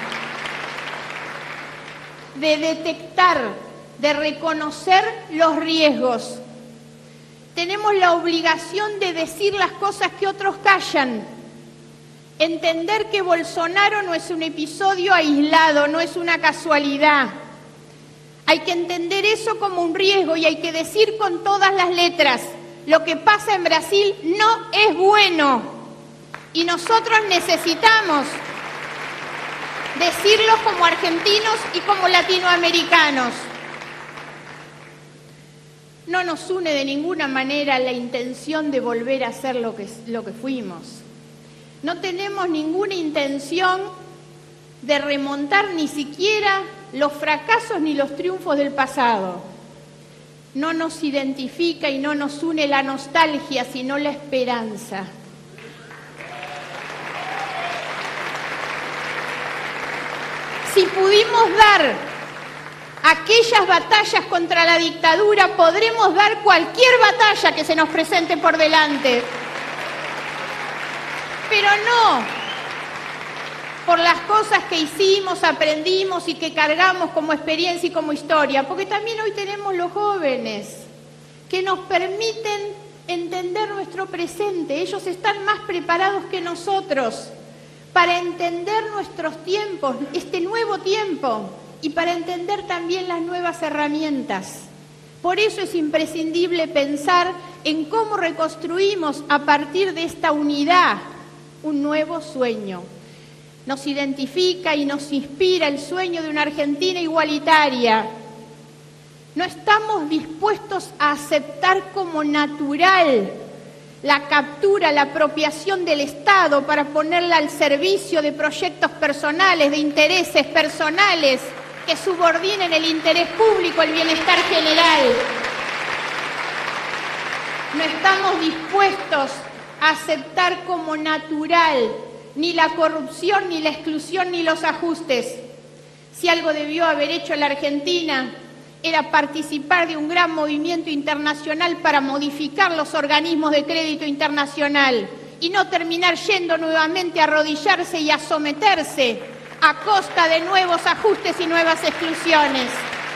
Speaker 13: de detectar, de reconocer los riesgos. Tenemos la obligación de decir las cosas que otros callan. Entender que Bolsonaro no es un episodio aislado, no es una casualidad. Hay que entender eso como un riesgo y hay que decir con todas las letras: lo que pasa en Brasil no es bueno. Y nosotros necesitamos decirlo como argentinos y como latinoamericanos. No nos une de ninguna manera la intención de volver a ser lo que fuimos. No tenemos ninguna intención de remontar ni siquiera los fracasos ni los triunfos del pasado. No nos identifica y no nos une la nostalgia, sino la esperanza. Si pudimos dar aquellas batallas contra la dictadura, podremos dar cualquier batalla que se nos presente por delante. Pero no por las cosas que hicimos, aprendimos y que cargamos como experiencia y como historia, porque también hoy tenemos los jóvenes que nos permiten entender nuestro presente. Ellos están más preparados que nosotros para entender nuestros tiempos, este nuevo tiempo, y para entender también las nuevas herramientas. Por eso es imprescindible pensar en cómo reconstruimos a partir de esta unidad un nuevo sueño. Nos identifica y nos inspira el sueño de una Argentina igualitaria. No estamos dispuestos a aceptar como natural la captura, la apropiación del Estado para ponerla al servicio de proyectos personales, de intereses personales que subordinen el interés público al bienestar general. No estamos dispuestos a aceptar como natural ni la corrupción, ni la exclusión, ni los ajustes. Si algo debió haber hecho la Argentina era participar de un gran movimiento internacional para modificar los organismos de crédito internacional y no terminar yendo nuevamente a arrodillarse y a someterse a costa de nuevos ajustes y nuevas exclusiones.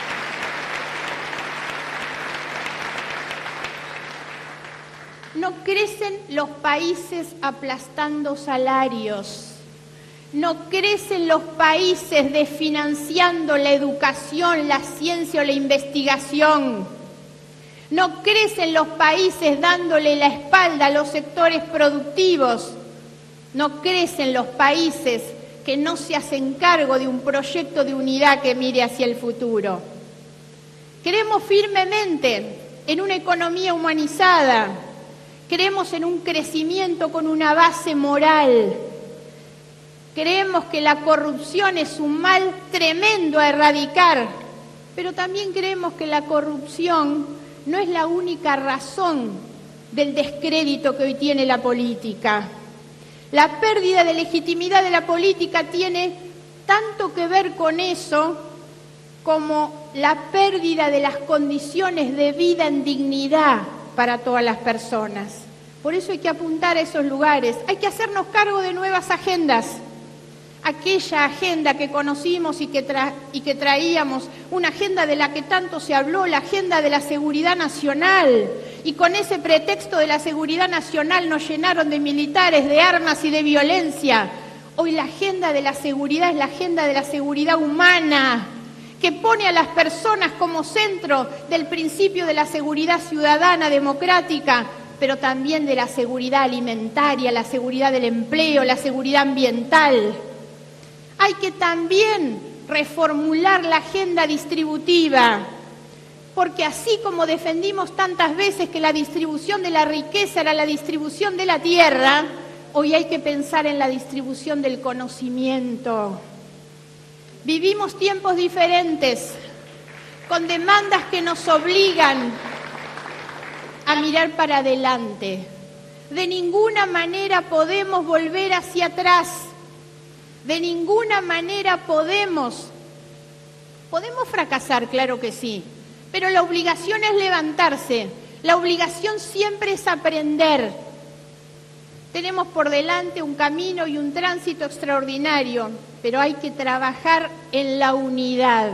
Speaker 13: No crecen los países aplastando salarios. No crecen los países desfinanciando la educación, la ciencia o la investigación. No crecen los países dándole la espalda a los sectores productivos. No crecen los países que no se hacen cargo de un proyecto de unidad que mire hacia el futuro. Creemos firmemente en una economía humanizada. Creemos en un crecimiento con una base moral. Creemos que la corrupción es un mal tremendo a erradicar, pero también creemos que la corrupción no es la única razón del descrédito que hoy tiene la política. La pérdida de legitimidad de la política tiene tanto que ver con eso como la pérdida de las condiciones de vida en dignidad para todas las personas. Por eso hay que apuntar a esos lugares, hay que hacernos cargo de nuevas agendas. Aquella agenda que conocimos y que traíamos, una agenda de la que tanto se habló, la agenda de la seguridad nacional, y con ese pretexto de la seguridad nacional nos llenaron de militares, de armas y de violencia. Hoy la agenda de la seguridad es la agenda de la seguridad humana, que pone a las personas como centro del principio de la seguridad ciudadana democrática, pero también de la seguridad alimentaria, la seguridad del empleo, la seguridad ambiental. Hay que también reformular la agenda distributiva, porque así como defendimos tantas veces que la distribución de la riqueza era la distribución de la tierra, hoy hay que pensar en la distribución del conocimiento. Vivimos tiempos diferentes, con demandas que nos obligan a mirar para adelante. De ninguna manera podemos volver hacia atrás. De ninguna manera podemos fracasar, claro que sí, pero la obligación es levantarse, la obligación siempre es aprender. Tenemos por delante un camino y un tránsito extraordinario, pero hay que trabajar en la unidad.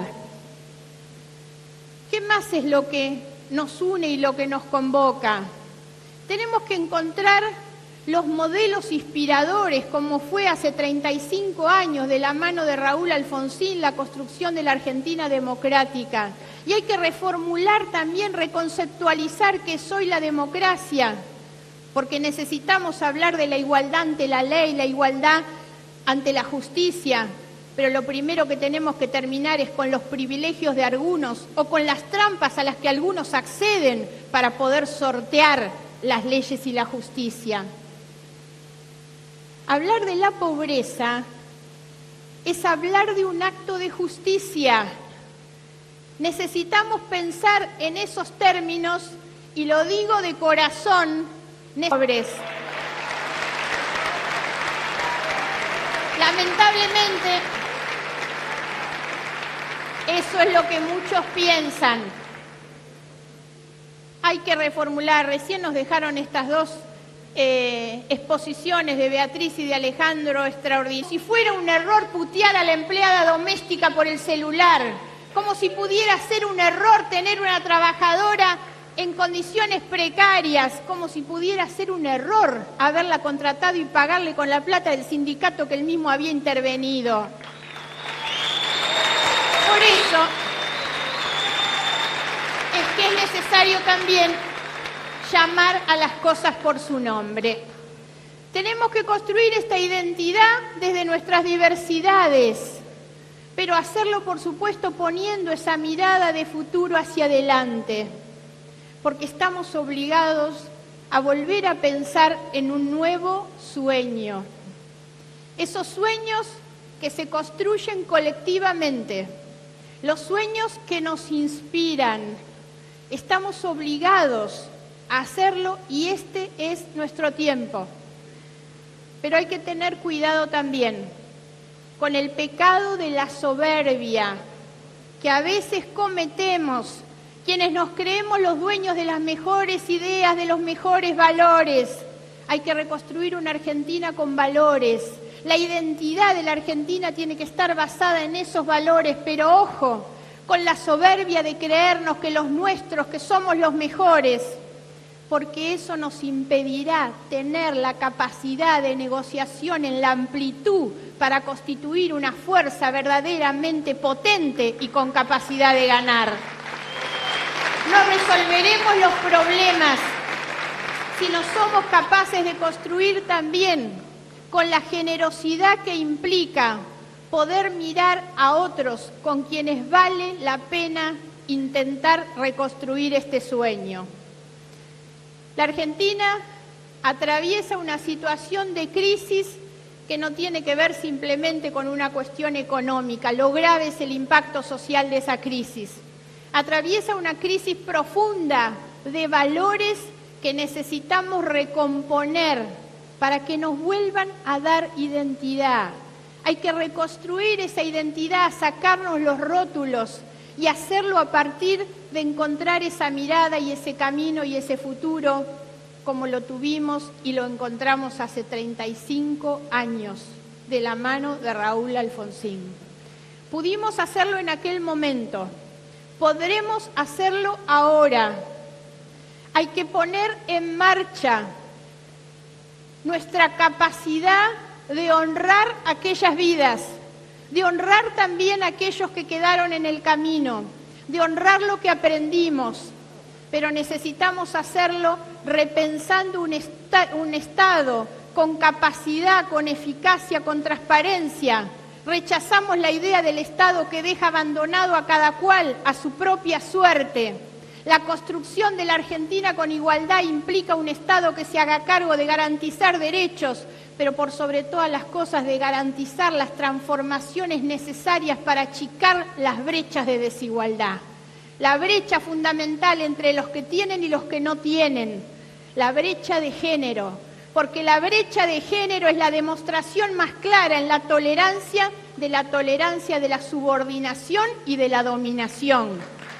Speaker 13: ¿Qué más es lo que nos une y lo que nos convoca? Tenemos que encontrar los modelos inspiradores, como fue hace 35 años de la mano de Raúl Alfonsín, la construcción de la Argentina democrática. Y hay que reformular también, reconceptualizar qué es hoy la democracia, porque necesitamos hablar de la igualdad ante la ley, la igualdad ante la justicia, pero lo primero que tenemos que terminar es con los privilegios de algunos o con las trampas a las que algunos acceden para poder sortear las leyes y la justicia. Hablar de la pobreza es hablar de un acto de justicia. Necesitamos pensar en esos términos y lo digo de corazón, pobres. Lamentablemente, eso es lo que muchos piensan. Hay que reformular, recién nos dejaron estas dos exposiciones de Beatriz y de Alejandro extraordinarias. Si fuera un error putear a la empleada doméstica por el celular, como si pudiera ser un error tener una trabajadora en condiciones precarias, como si pudiera ser un error haberla contratado y pagarle con la plata del sindicato que él mismo había intervenido. Por eso es que es necesario también llamar a las cosas por su nombre. Tenemos que construir esta identidad desde nuestras diversidades, pero hacerlo, por supuesto, poniendo esa mirada de futuro hacia adelante, porque estamos obligados a volver a pensar en un nuevo sueño. Esos sueños que se construyen colectivamente, los sueños que nos inspiran. Estamos obligados a hacerlo y este es nuestro tiempo. Pero hay que tener cuidado también con el pecado de la soberbia que a veces cometemos quienes nos creemos los dueños de las mejores ideas, de los mejores valores. Hay que reconstruir una Argentina con valores. La identidad de la Argentina tiene que estar basada en esos valores, pero ojo, con la soberbia de creernos que los nuestros, que somos los mejores, porque eso nos impedirá tener la capacidad de negociación en la amplitud para constituir una fuerza verdaderamente potente y con capacidad de ganar. No resolveremos los problemas si no somos capaces de construir también con la generosidad que implica poder mirar a otros con quienes vale la pena intentar reconstruir este sueño. La Argentina atraviesa una situación de crisis que no tiene que ver simplemente con una cuestión económica. Lo grave es el impacto social de esa crisis. Atraviesa una crisis profunda de valores que necesitamos recomponer para que nos vuelvan a dar identidad. Hay que reconstruir esa identidad, sacarnos los rótulos y hacerlo a partir de encontrar esa mirada y ese camino y ese futuro como lo tuvimos y lo encontramos hace 35 años de la mano de Raúl Alfonsín. Pudimos hacerlo en aquel momento, podremos hacerlo ahora. Hay que poner en marcha nuestra capacidad de honrar aquellas vidas, de honrar también a aquellos que quedaron en el camino, de honrar lo que aprendimos, pero necesitamos hacerlo repensando un Estado con capacidad, con eficacia, con transparencia. Rechazamos la idea del Estado que deja abandonado a cada cual a su propia suerte. La construcción de la Argentina con igualdad implica un Estado que se haga cargo de garantizar derechos, pero por sobre todas las cosas de garantizar las transformaciones necesarias para achicar las brechas de desigualdad. La brecha fundamental entre los que tienen y los que no tienen, la brecha de género, porque la brecha de género es la demostración más clara en la tolerancia de la subordinación y de la dominación.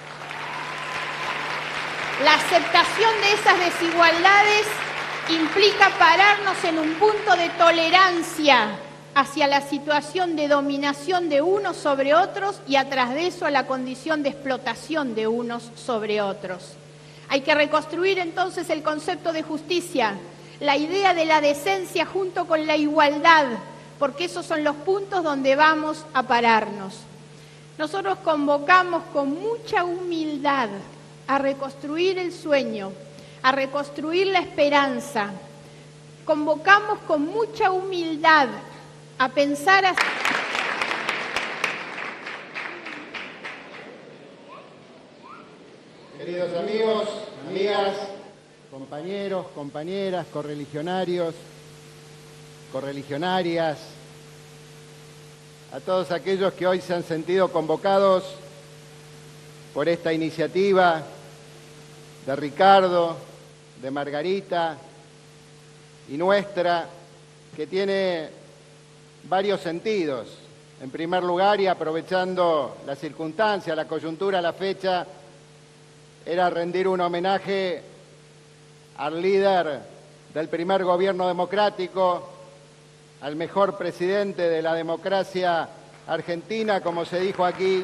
Speaker 13: La aceptación de esas desigualdades implica pararnos en un punto de tolerancia hacia la situación de dominación de unos sobre otros y atrás de eso a la condición de explotación de unos sobre otros. Hay que reconstruir entonces el concepto de justicia, la idea de la decencia junto con la igualdad, porque esos son los puntos donde vamos a pararnos. Nosotros convocamos con mucha humildad a reconstruir el sueño, a reconstruir la esperanza. Convocamos con mucha humildad a pensar así.
Speaker 14: Queridos amigos, amigas, compañeros, compañeras, correligionarios, correligionarias, a todos aquellos que hoy se han sentido convocados por esta iniciativa de Ricardo, de Margarita y nuestra, que tiene varios sentidos. En primer lugar, y aprovechando la circunstancia, la coyuntura, la fecha, era rendir un homenaje al líder del primer gobierno democrático, al mejor presidente de la democracia argentina, como se dijo aquí.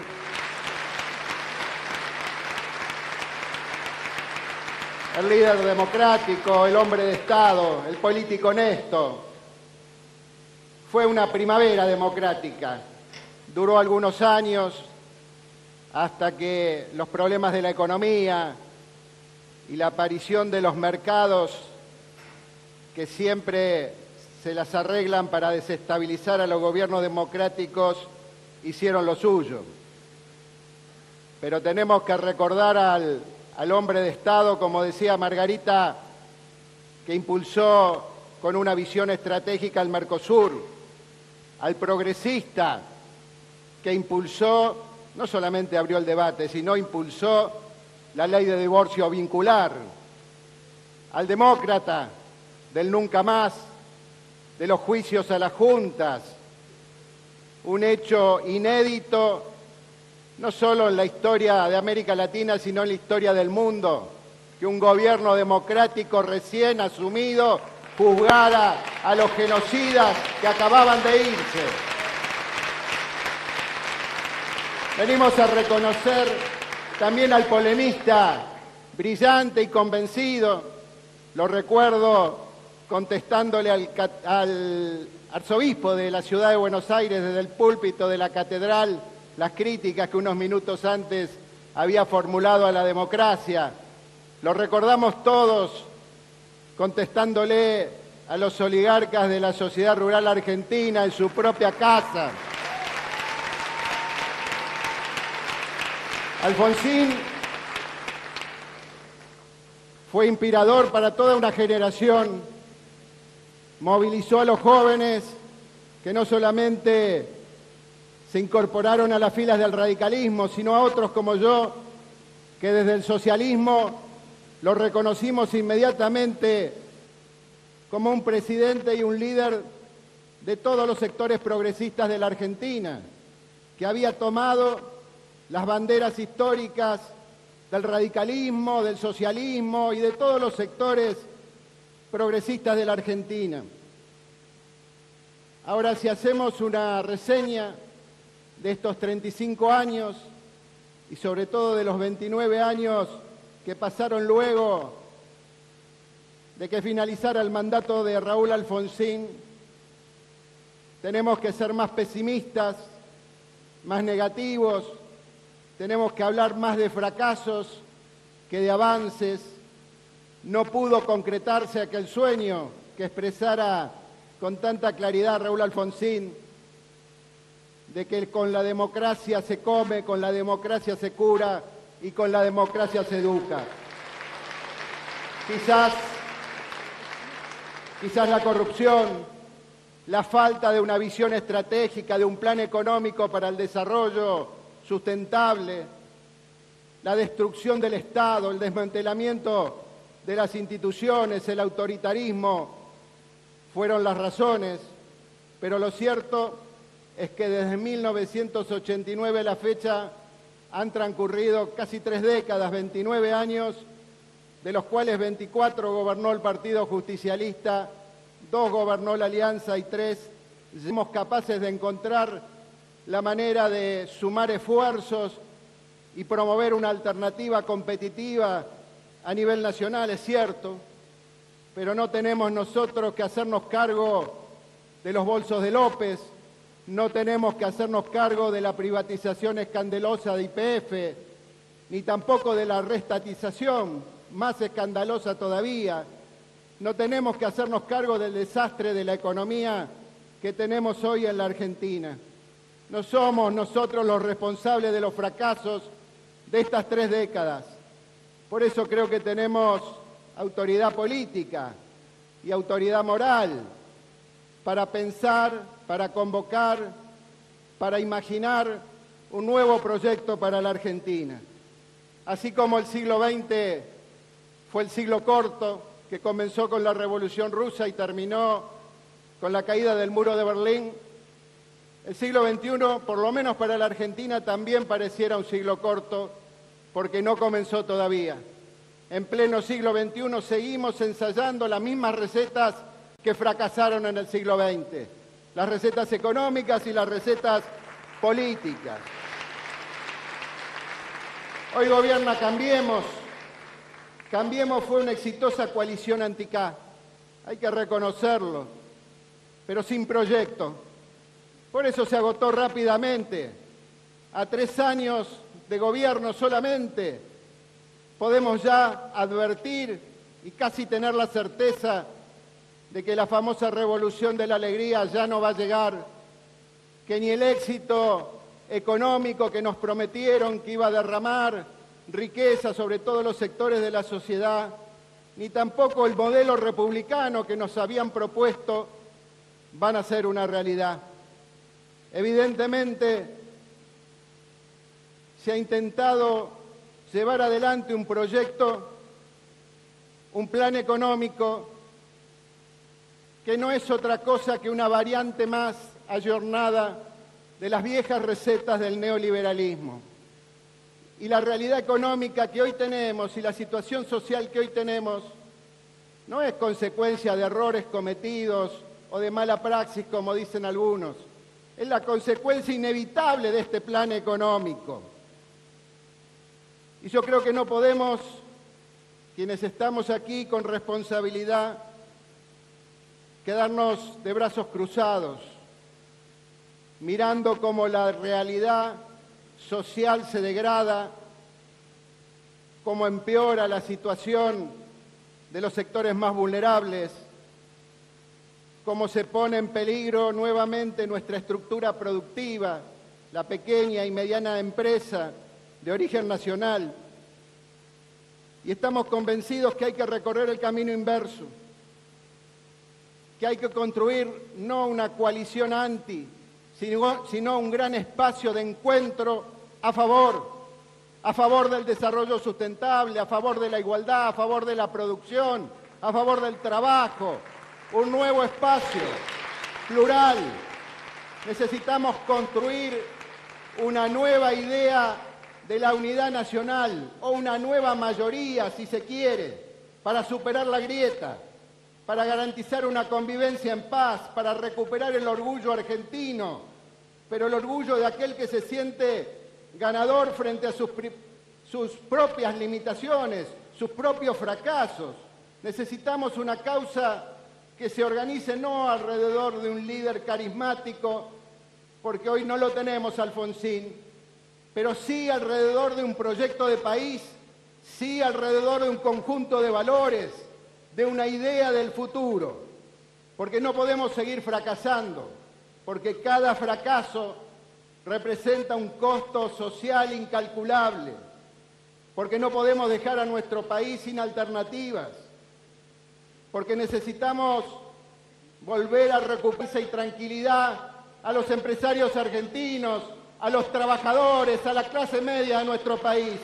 Speaker 14: El líder democrático, el hombre de Estado, el político honesto. Fue una primavera democrática. Duró algunos años hasta que los problemas de la economía y la aparición de los mercados que siempre se las arreglan para desestabilizar a los gobiernos democráticos hicieron lo suyo. Pero tenemos que recordar al hombre de Estado, como decía Margarita, que impulsó con una visión estratégica el Mercosur, al progresista que impulsó no solamente abrió el debate, sino impulsó la ley de divorcio vincular. Al demócrata del nunca más, de los juicios a las juntas, un hecho inédito no solo en la historia de América Latina, sino en la historia del mundo, que un gobierno democrático recién asumido juzgara a los genocidas que acababan de irse. Venimos a reconocer también al polemista brillante y convencido, lo recuerdo contestándole al arzobispo de la ciudad de Buenos Aires desde el púlpito de la catedral, las críticas que unos minutos antes había formulado a la democracia. Lo recordamos todos contestándole a los oligarcas de la sociedad rural argentina en su propia casa. Alfonsín fue inspirador para toda una generación, movilizó a los jóvenes que no solamente se incorporaron a las filas del radicalismo, sino a otros como yo, que desde el socialismo lo reconocimos inmediatamente como un presidente y un líder de todos los sectores progresistas de la Argentina, que había tomado las banderas históricas del radicalismo, del socialismo y de todos los sectores progresistas de la Argentina. Ahora, si hacemos una reseña de estos 35 años y sobre todo de los 29 años que pasaron luego de que finalizara el mandato de Raúl Alfonsín, tenemos que ser más pesimistas, más negativos, tenemos que hablar más de fracasos que de avances. No pudo concretarse aquel sueño que expresara con tanta claridad Raúl Alfonsín, de que con la democracia se come, con la democracia se cura y con la democracia se educa. Quizás la corrupción, la falta de una visión estratégica, de un plan económico para el desarrollo sustentable, la destrucción del Estado, el desmantelamiento de las instituciones, el autoritarismo, fueron las razones, pero lo cierto es que desde 1989 a la fecha han transcurrido casi 3 décadas, 29 años, de los cuales 24 gobernó el Partido Justicialista, 2 gobernó la Alianza y 3 somos capaces de encontrar la manera de sumar esfuerzos y promover una alternativa competitiva a nivel nacional, es cierto, pero no tenemos nosotros que hacernos cargo de los bolsos de López, no tenemos que hacernos cargo de la privatización escandalosa de YPF, ni tampoco de la reestatización, más escandalosa todavía. No tenemos que hacernos cargo del desastre de la economía que tenemos hoy en la Argentina. No somos nosotros los responsables de los fracasos de estas 3 décadas. Por eso creo que tenemos autoridad política y autoridad moral para pensar, para convocar, para imaginar un nuevo proyecto para la Argentina. Así como el siglo XX fue el siglo corto, que comenzó con la Revolución Rusa y terminó con la caída del muro de Berlín, el siglo XXI, por lo menos para la Argentina, también pareciera un siglo corto, porque no comenzó todavía. En pleno siglo XXI seguimos ensayando las mismas recetas que fracasaron en el siglo XX, las recetas económicas y las recetas políticas. Hoy gobierna Cambiemos. Cambiemos fue una exitosa coalición anti-K, hay que reconocerlo, pero sin proyecto. Por eso se agotó rápidamente. A 3 años de gobierno solamente podemos ya advertir y casi tener la certeza de que la famosa revolución de la alegría ya no va a llegar, que ni el éxito económico que nos prometieron que iba a derramar riqueza sobre todos los sectores de la sociedad, ni tampoco el modelo republicano que nos habían propuesto van a ser una realidad. Evidentemente, se ha intentado llevar adelante un proyecto, un plan económico, que no es otra cosa que una variante más ayornada de las viejas recetas del neoliberalismo. Y la realidad económica que hoy tenemos y la situación social que hoy tenemos no es consecuencia de errores cometidos o de mala praxis, como dicen algunos. Es la consecuencia inevitable de este plan económico. Y yo creo que no podemos, quienes estamos aquí con responsabilidad, quedarnos de brazos cruzados, mirando cómo la realidad social se degrada, cómo empeora la situación de los sectores más vulnerables, cómo se pone en peligro nuevamente nuestra estructura productiva, la pequeña y mediana empresa de origen nacional. Y estamos convencidos que hay que recorrer el camino inverso, que hay que construir no una coalición anti, sino un gran espacio de encuentro a favor del desarrollo sustentable, a favor de la igualdad, a favor de la producción, a favor del trabajo, un nuevo espacio plural. Necesitamos construir una nueva idea de la unidad nacional o una nueva mayoría, si se quiere, para superar la grieta, para garantizar una convivencia en paz, para recuperar el orgullo argentino, pero el orgullo de aquel que se siente ganador frente a sus propias limitaciones, sus propios fracasos. Necesitamos una causa que se organice no alrededor de un líder carismático, porque hoy no lo tenemos, Alfonsín, pero sí alrededor de un proyecto de país, sí alrededor de un conjunto de valores, de una idea del futuro, porque no podemos seguir fracasando, porque cada fracaso representa un costo social incalculable, porque no podemos dejar a nuestro país sin alternativas, porque necesitamos volver a recuperarse y tranquilidad a los empresarios argentinos, a los trabajadores, a la clase media de nuestro país.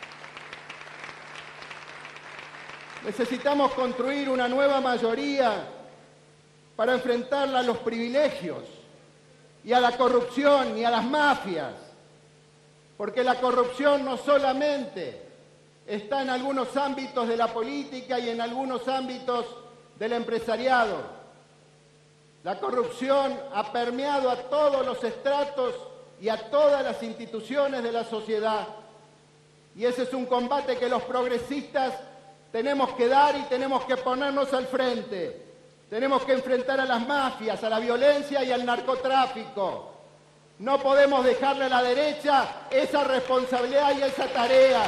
Speaker 14: Necesitamos construir una nueva mayoría para enfrentarla a los privilegios y a la corrupción y a las mafias, porque la corrupción no solamente está en algunos ámbitos de la política y en algunos ámbitos del empresariado. La corrupción ha permeado a todos los estratos y a todas las instituciones de la sociedad. Y ese es un combate que los progresistas tenemos que dar y tenemos que ponernos al frente. Tenemos que enfrentar a las mafias, a la violencia y al narcotráfico. No podemos dejarle a la derecha esa responsabilidad y esa tarea.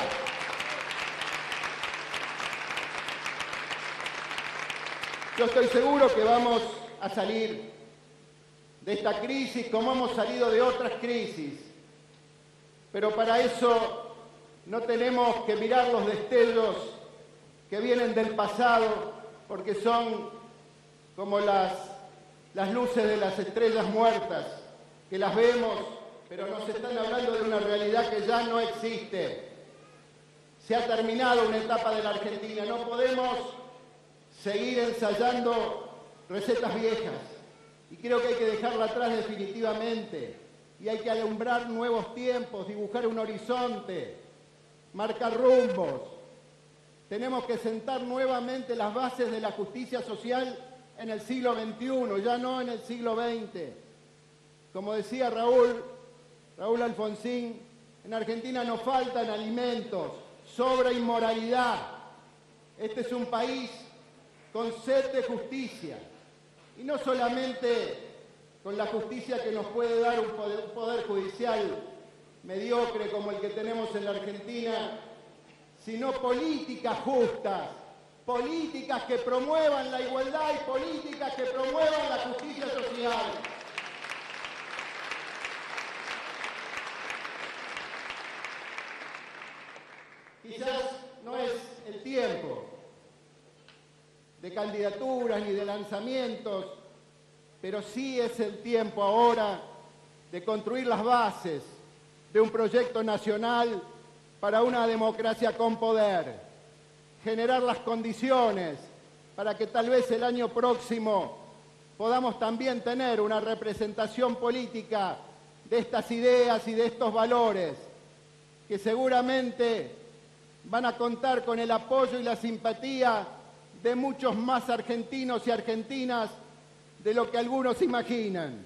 Speaker 14: Yo estoy seguro que vamos a salir de esta crisis como hemos salido de otras crisis. Pero para eso no tenemos que mirar los destellos que vienen del pasado, porque son como las luces de las estrellas muertas, que las vemos, pero nos están hablando de una realidad que ya no existe. Se ha terminado una etapa de la Argentina, no podemos seguir ensayando recetas viejas, y creo que hay que dejarla atrás definitivamente, y hay que alumbrar nuevos tiempos, dibujar un horizonte, marcar rumbos. Tenemos que sentar nuevamente las bases de la justicia social en el siglo XXI, ya no en el siglo XX. Como decía Raúl Alfonsín, en Argentina no faltan alimentos, sobra inmoralidad. Este es un país con sed de justicia, y no solamente con la justicia que nos puede dar un poder judicial mediocre como el que tenemos en la Argentina, sino políticas justas, políticas que promuevan la igualdad y políticas que promuevan la justicia social. Quizás no es el tiempo de candidaturas ni de lanzamientos, pero sí es el tiempo ahora de construir las bases de un proyecto nacional para una democracia con poder, generar las condiciones para que tal vez el año próximo podamos también tener una representación política de estas ideas y de estos valores, que seguramente van a contar con el apoyo y la simpatía de muchos más argentinos y argentinas de lo que algunos imaginan.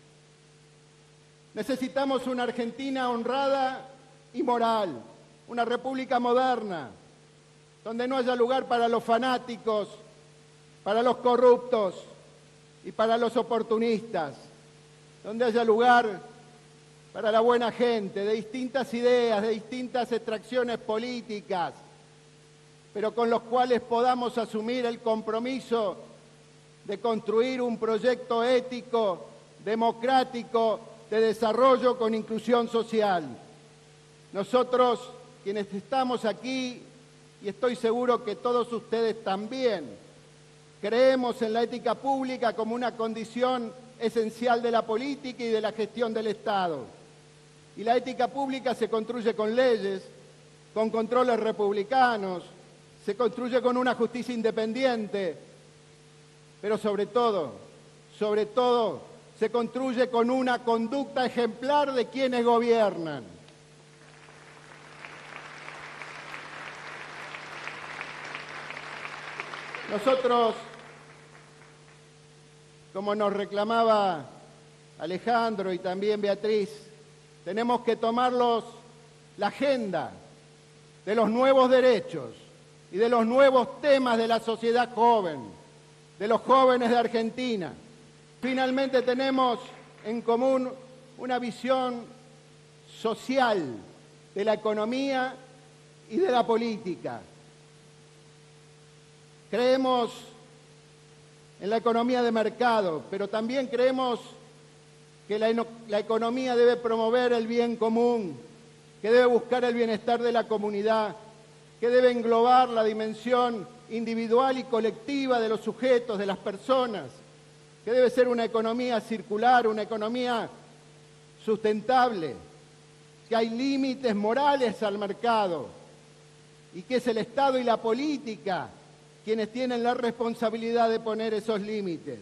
Speaker 14: Necesitamos una Argentina honrada y moral, una república moderna, donde no haya lugar para los fanáticos, para los corruptos y para los oportunistas, donde haya lugar para la buena gente, de distintas ideas, de distintas extracciones políticas, pero con los cuales podamos asumir el compromiso de construir un proyecto ético, democrático, de desarrollo con inclusión social. Nosotros, quienes estamos aquí, y estoy seguro que todos ustedes también, creemos en la ética pública como una condición esencial de la política y de la gestión del Estado. Y la ética pública se construye con leyes, con controles republicanos, se construye con una justicia independiente, pero sobre todo, se construye con una conducta ejemplar de quienes gobiernan. Nosotros, como nos reclamaba Alejandro y también Beatriz, tenemos que tomarlos la agenda de los nuevos derechos y de los nuevos temas de la sociedad joven, de los jóvenes de Argentina. Finalmente tenemos en común una visión social de la economía y de la política. Creemos en la economía de mercado, pero también creemos que la economía debe promover el bien común, que debe buscar el bienestar de la comunidad, que debe englobar la dimensión individual y colectiva de los sujetos, de las personas, que debe ser una economía circular, una economía sustentable, que hay límites morales al mercado y que es el Estado y la política quienes tienen la responsabilidad de poner esos límites.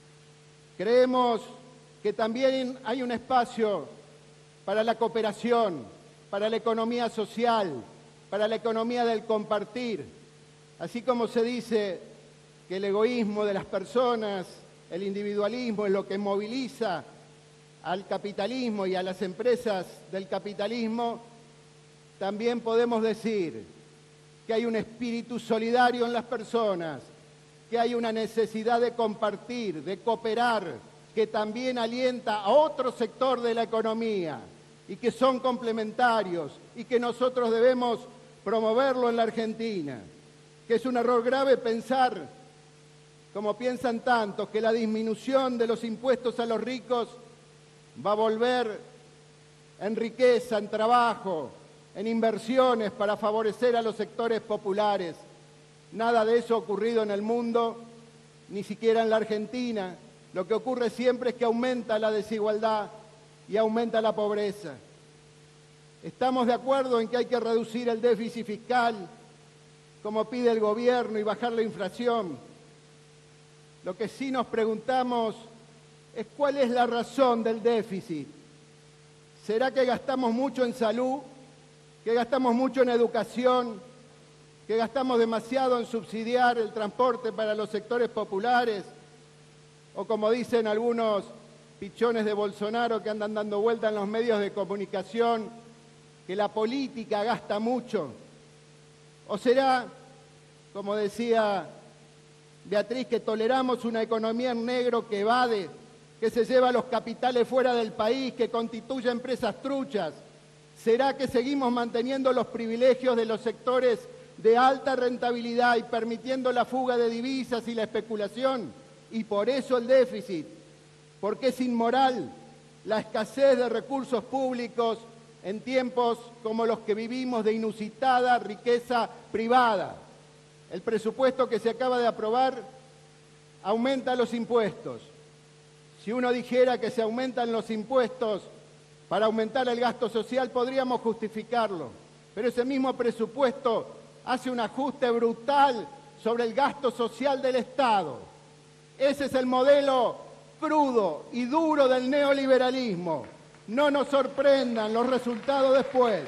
Speaker 14: Creemos que también hay un espacio para la cooperación, para la economía social, para la economía del compartir, así como se dice que el egoísmo de las personas, el individualismo es lo que moviliza al capitalismo y a las empresas del capitalismo, también podemos decir que hay un espíritu solidario en las personas, que hay una necesidad de compartir, de cooperar, que también alienta a otro sector de la economía y que son complementarios y que nosotros debemos promoverlo en la Argentina. Que es un error grave pensar, como piensan tantos, que la disminución de los impuestos a los ricos va a volver en riqueza, en trabajo, en inversiones para favorecer a los sectores populares. Nada de eso ha ocurrido en el mundo, ni siquiera en la Argentina. Lo que ocurre siempre es que aumenta la desigualdad y aumenta la pobreza. Estamos de acuerdo en que hay que reducir el déficit fiscal, como pide el gobierno, y bajar la inflación. Lo que sí nos preguntamos es cuál es la razón del déficit. ¿Será que gastamos mucho en salud? ¿Que gastamos mucho en educación? ¿Que gastamos demasiado en subsidiar el transporte para los sectores populares? O como dicen algunos pichones de Bolsonaro que andan dando vuelta en los medios de comunicación, que la política gasta mucho. ¿O será, como decía Beatriz, que toleramos una economía en negro que evade, que se lleva los capitales fuera del país, que constituye empresas truchas? ¿Será que seguimos manteniendo los privilegios de los sectores de alta rentabilidad y permitiendo la fuga de divisas y la especulación? Y por eso el déficit, porque es inmoral la escasez de recursos públicos en tiempos como los que vivimos de inusitada riqueza privada. El presupuesto que se acaba de aprobar aumenta los impuestos. Si uno dijera que se aumentan los impuestos para aumentar el gasto social, podríamos justificarlo. Pero ese mismo presupuesto hace un ajuste brutal sobre el gasto social del Estado. Ese es el modelo crudo y duro del neoliberalismo. No nos sorprendan los resultados después.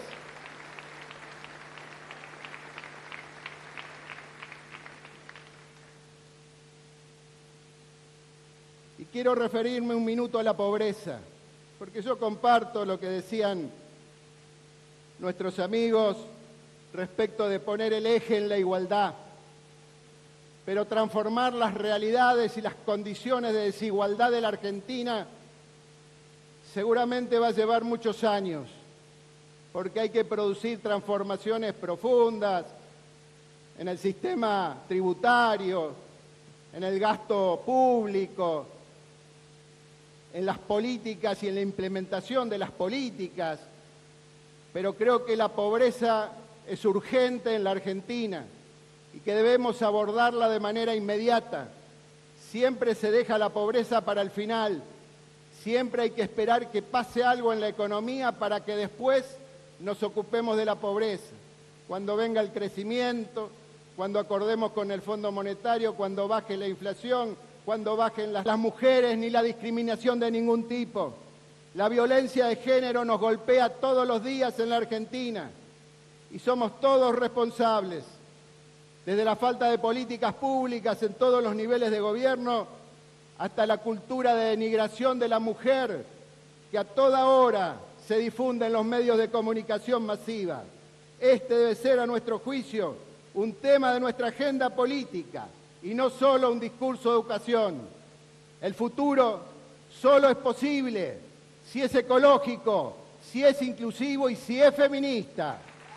Speaker 14: Y quiero referirme un minuto a la pobreza, porque yo comparto lo que decían nuestros amigos respecto de poner el eje en la igualdad, pero transformar las realidades y las condiciones de desigualdad de la Argentina seguramente va a llevar muchos años, porque hay que producir transformaciones profundas en el sistema tributario, en el gasto público, en las políticas y en la implementación de las políticas, pero creo que la pobreza es urgente en la Argentina y que debemos abordarla de manera inmediata. Siempre se deja la pobreza para el final, siempre hay que esperar que pase algo en la economía para que después nos ocupemos de la pobreza. Cuando venga el crecimiento, cuando acordemos con el Fondo Monetario, cuando baje la inflación, cuando bajen las mujeres, ni la discriminación de ningún tipo. La violencia de género nos golpea todos los días en la Argentina y somos todos responsables, desde la falta de políticas públicas en todos los niveles de gobierno hasta la cultura de denigración de la mujer que a toda hora se difunde en los medios de comunicación masiva. Este debe ser, a nuestro juicio, un tema de nuestra agenda política y no solo un discurso de educación. El futuro solo es posible si es ecológico, si es inclusivo y si es feminista.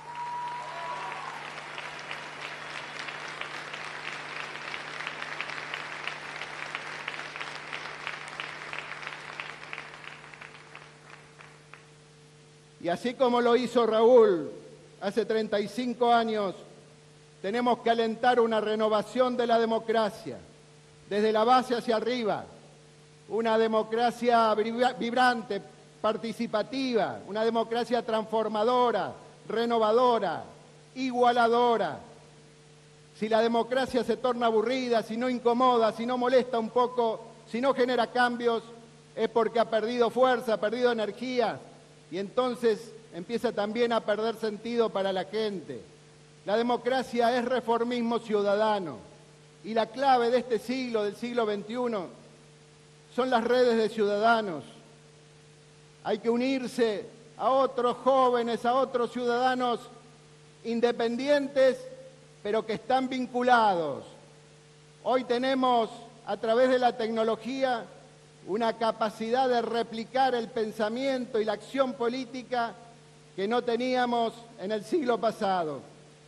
Speaker 14: Y así como lo hizo Raúl hace 35 años, tenemos que alentar una renovación de la democracia, desde la base hacia arriba, una democracia vibrante, participativa, una democracia transformadora, renovadora, igualadora. Si la democracia se torna aburrida, si no incomoda, si no molesta un poco, si no genera cambios, es porque ha perdido fuerza, ha perdido energía, y entonces empieza también a perder sentido para la gente. La democracia es reformismo ciudadano, y la clave de este siglo, del siglo XXI, son las redes de ciudadanos. Hay que unirse a otros jóvenes, a otros ciudadanos independientes, pero que están vinculados. Hoy tenemos, a través de la tecnología, una capacidad de replicar el pensamiento y la acción política que no teníamos en el siglo pasado.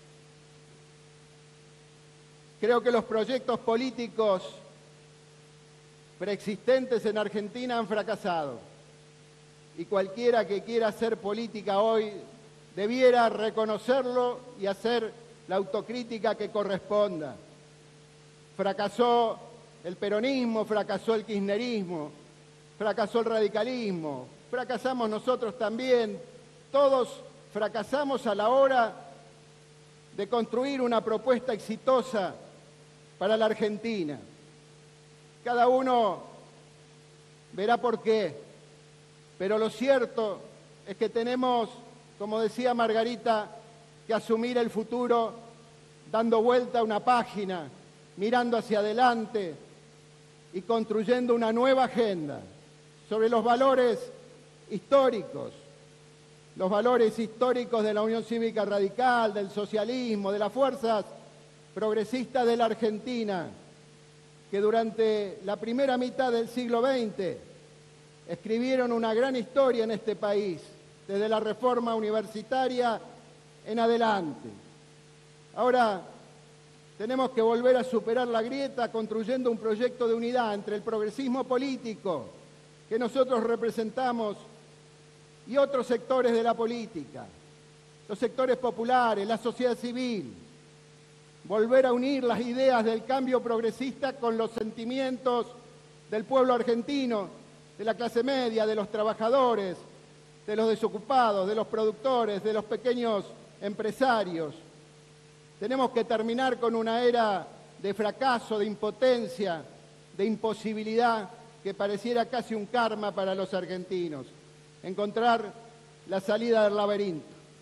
Speaker 14: Creo que los proyectos políticos preexistentes en Argentina han fracasado y cualquiera que quiera hacer política hoy debiera reconocerlo y hacer la autocrítica que corresponda. Fracasó el peronismo, fracasó el kirchnerismo, fracasó el radicalismo, fracasamos nosotros también, todos fracasamos a la hora de construir una propuesta exitosa para la Argentina. Cada uno verá por qué, pero lo cierto es que tenemos, como decía Margarita, que asumir el futuro dando vuelta a una página, mirando hacia adelante y construyendo una nueva agenda sobre los valores históricos de la Unión Cívica Radical, del socialismo, de las fuerzas progresistas de la Argentina, que durante la primera mitad del siglo XX escribieron una gran historia en este país, desde la reforma universitaria en adelante. Ahora tenemos que volver a superar la grieta construyendo un proyecto de unidad entre el progresismo político que nosotros representamos y otros sectores de la política, los sectores populares, la sociedad civil. Volver a unir las ideas del cambio progresista con los sentimientos del pueblo argentino, de la clase media, de los trabajadores, de los desocupados, de los productores, de los pequeños empresarios. Tenemos que terminar con una era de fracaso, de impotencia, de imposibilidad que pareciera casi un karma para los argentinos. Encontrar la salida del laberinto.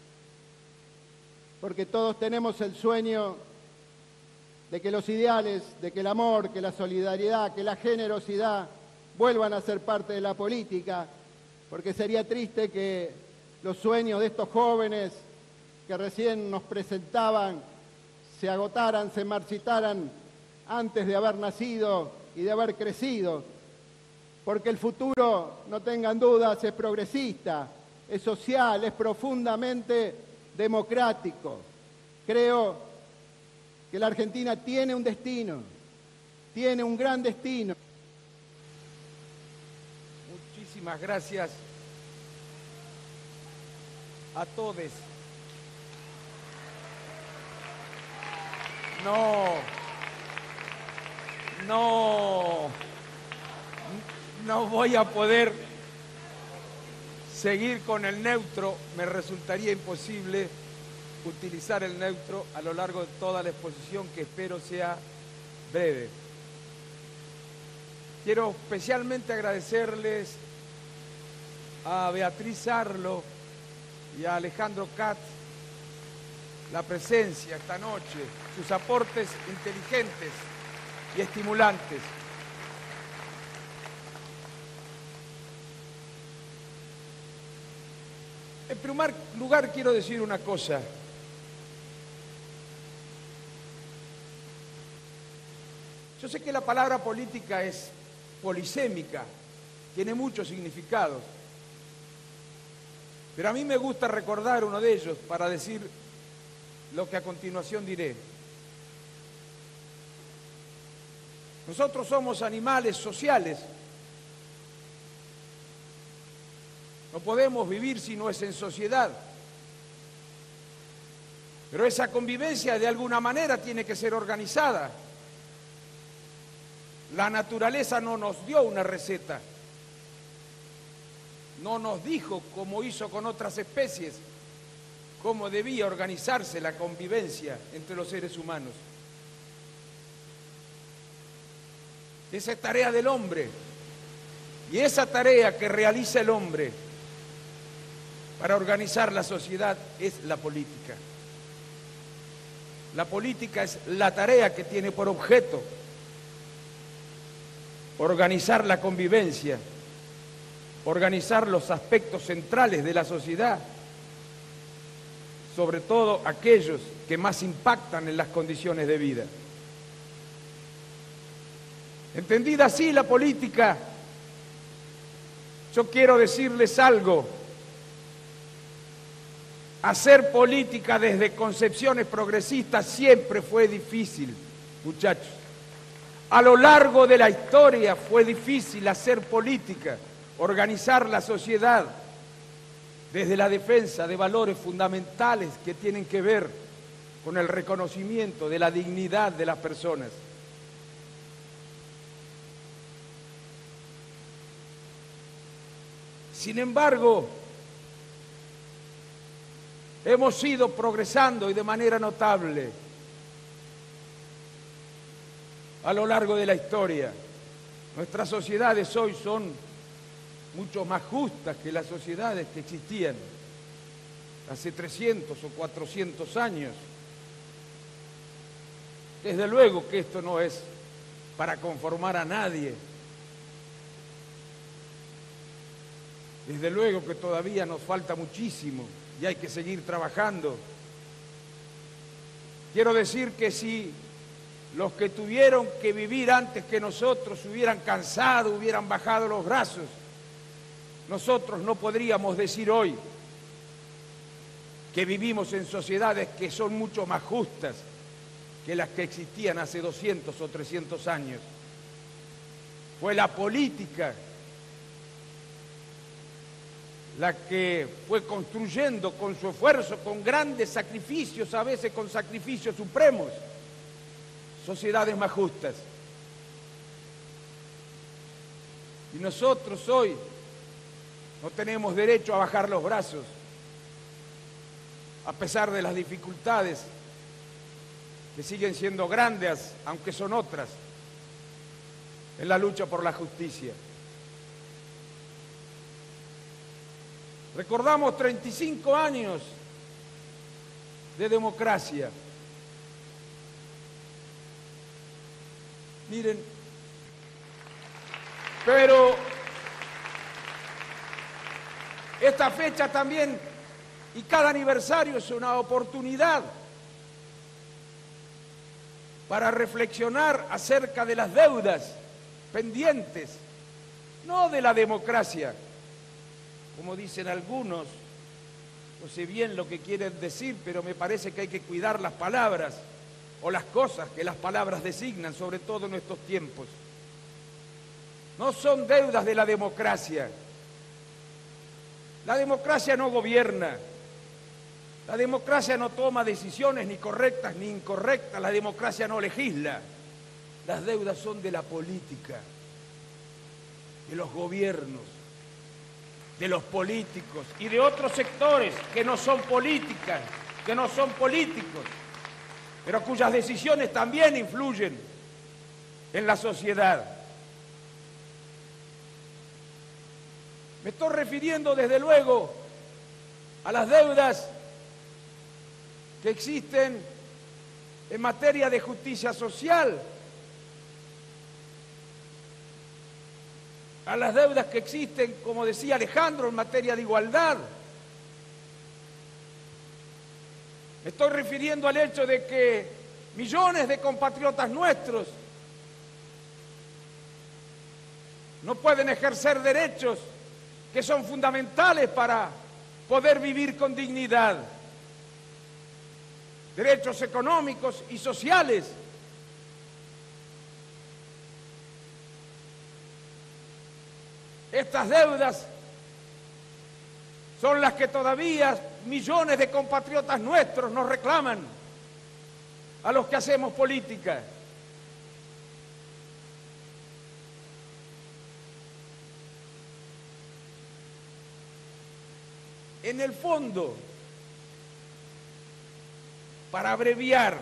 Speaker 14: Porque todos tenemos el sueño de que los ideales, de que el amor, que la solidaridad, que la generosidad vuelvan a ser parte de la política, porque sería triste que los sueños de estos jóvenes que recién nos presentaban se agotaran, se marchitaran antes de haber nacido y de haber crecido, porque el futuro, no tengan dudas, es progresista, es social, es profundamente democrático. Creo que la Argentina tiene un destino, tiene un gran destino.
Speaker 15: Muchísimas gracias a todos. No voy a poder seguir con el neutro, me resultaría imposible utilizar el neutro a lo largo de toda la exposición, que espero sea breve. Quiero especialmente agradecerles a Beatriz Arlo y a Alejandro Katz la presencia esta noche, sus aportes inteligentes y estimulantes. En primer lugar, quiero decir una cosa. Yo sé que la palabra política es polisémica, tiene muchos significados, pero a mí me gusta recordar uno de ellos para decir lo que a continuación diré. Nosotros somos animales sociales. No podemos vivir si no es en sociedad. Pero esa convivencia de alguna manera tiene que ser organizada. La naturaleza no nos dio una receta. No nos dijo, como hizo con otras especies, cómo debía organizarse la convivencia entre los seres humanos. Esa es tarea del hombre. Y esa tarea que realiza el hombre para organizar la sociedad es la política. La política es la tarea que tiene por objeto organizar la convivencia, organizar los aspectos centrales de la sociedad, sobre todo aquellos que más impactan en las condiciones de vida. Entendida así la política, yo quiero decirles algo. Hacer política desde concepciones progresistas siempre fue difícil, muchachos. A lo largo de la historia fue difícil hacer política, organizar la sociedad desde la defensa de valores fundamentales que tienen que ver con el reconocimiento de la dignidad de las personas. Sin embargo, hemos ido progresando y de manera notable a lo largo de la historia. Nuestras sociedades hoy son mucho más justas que las sociedades que existían hace 300 o 400 años. Desde luego que esto no es para conformar a nadie. Desde luego que todavía nos falta muchísimo y hay que seguir trabajando. Quiero decir que si los que tuvieron que vivir antes que nosotros hubieran cansado, hubieran bajado los brazos, nosotros no podríamos decir hoy que vivimos en sociedades que son mucho más justas que las que existían hace 200 o 300 años. Fue la política la que fue construyendo con su esfuerzo, con grandes sacrificios, a veces con sacrificios supremos, sociedades más justas. Y nosotros hoy No tenemos derecho a bajar los brazos, a pesar de las dificultades que siguen siendo grandes, aunque son otras, en la lucha por la justicia. Recordamos 35 años de democracia. Miren, pero esta fecha también y cada aniversario es una oportunidad para reflexionar acerca de las deudas pendientes, no de la democracia, como dicen algunos. No sé bien lo que quieren decir, pero me parece que hay que cuidar las palabras o las cosas que las palabras designan, sobre todo en estos tiempos. No son deudas de la democracia. La democracia no gobierna. La democracia no toma decisiones ni correctas ni incorrectas. La democracia no legisla. Las deudas son de la política, de los gobiernos, de los políticos y de otros sectores que no son políticas, que no son políticos, pero cuyas decisiones también influyen en la sociedad. Me estoy refiriendo desde luego a las deudas que existen en materia de justicia social, a las deudas que existen, como decía Alejandro, en materia de igualdad. Me estoy refiriendo al hecho de que millones de compatriotas nuestros no pueden ejercer derechos que son fundamentales para poder vivir con dignidad. Derechos económicos y sociales. Estas deudas son las que todavía millones de compatriotas nuestros nos reclaman a los que hacemos política. En el fondo, para abreviar,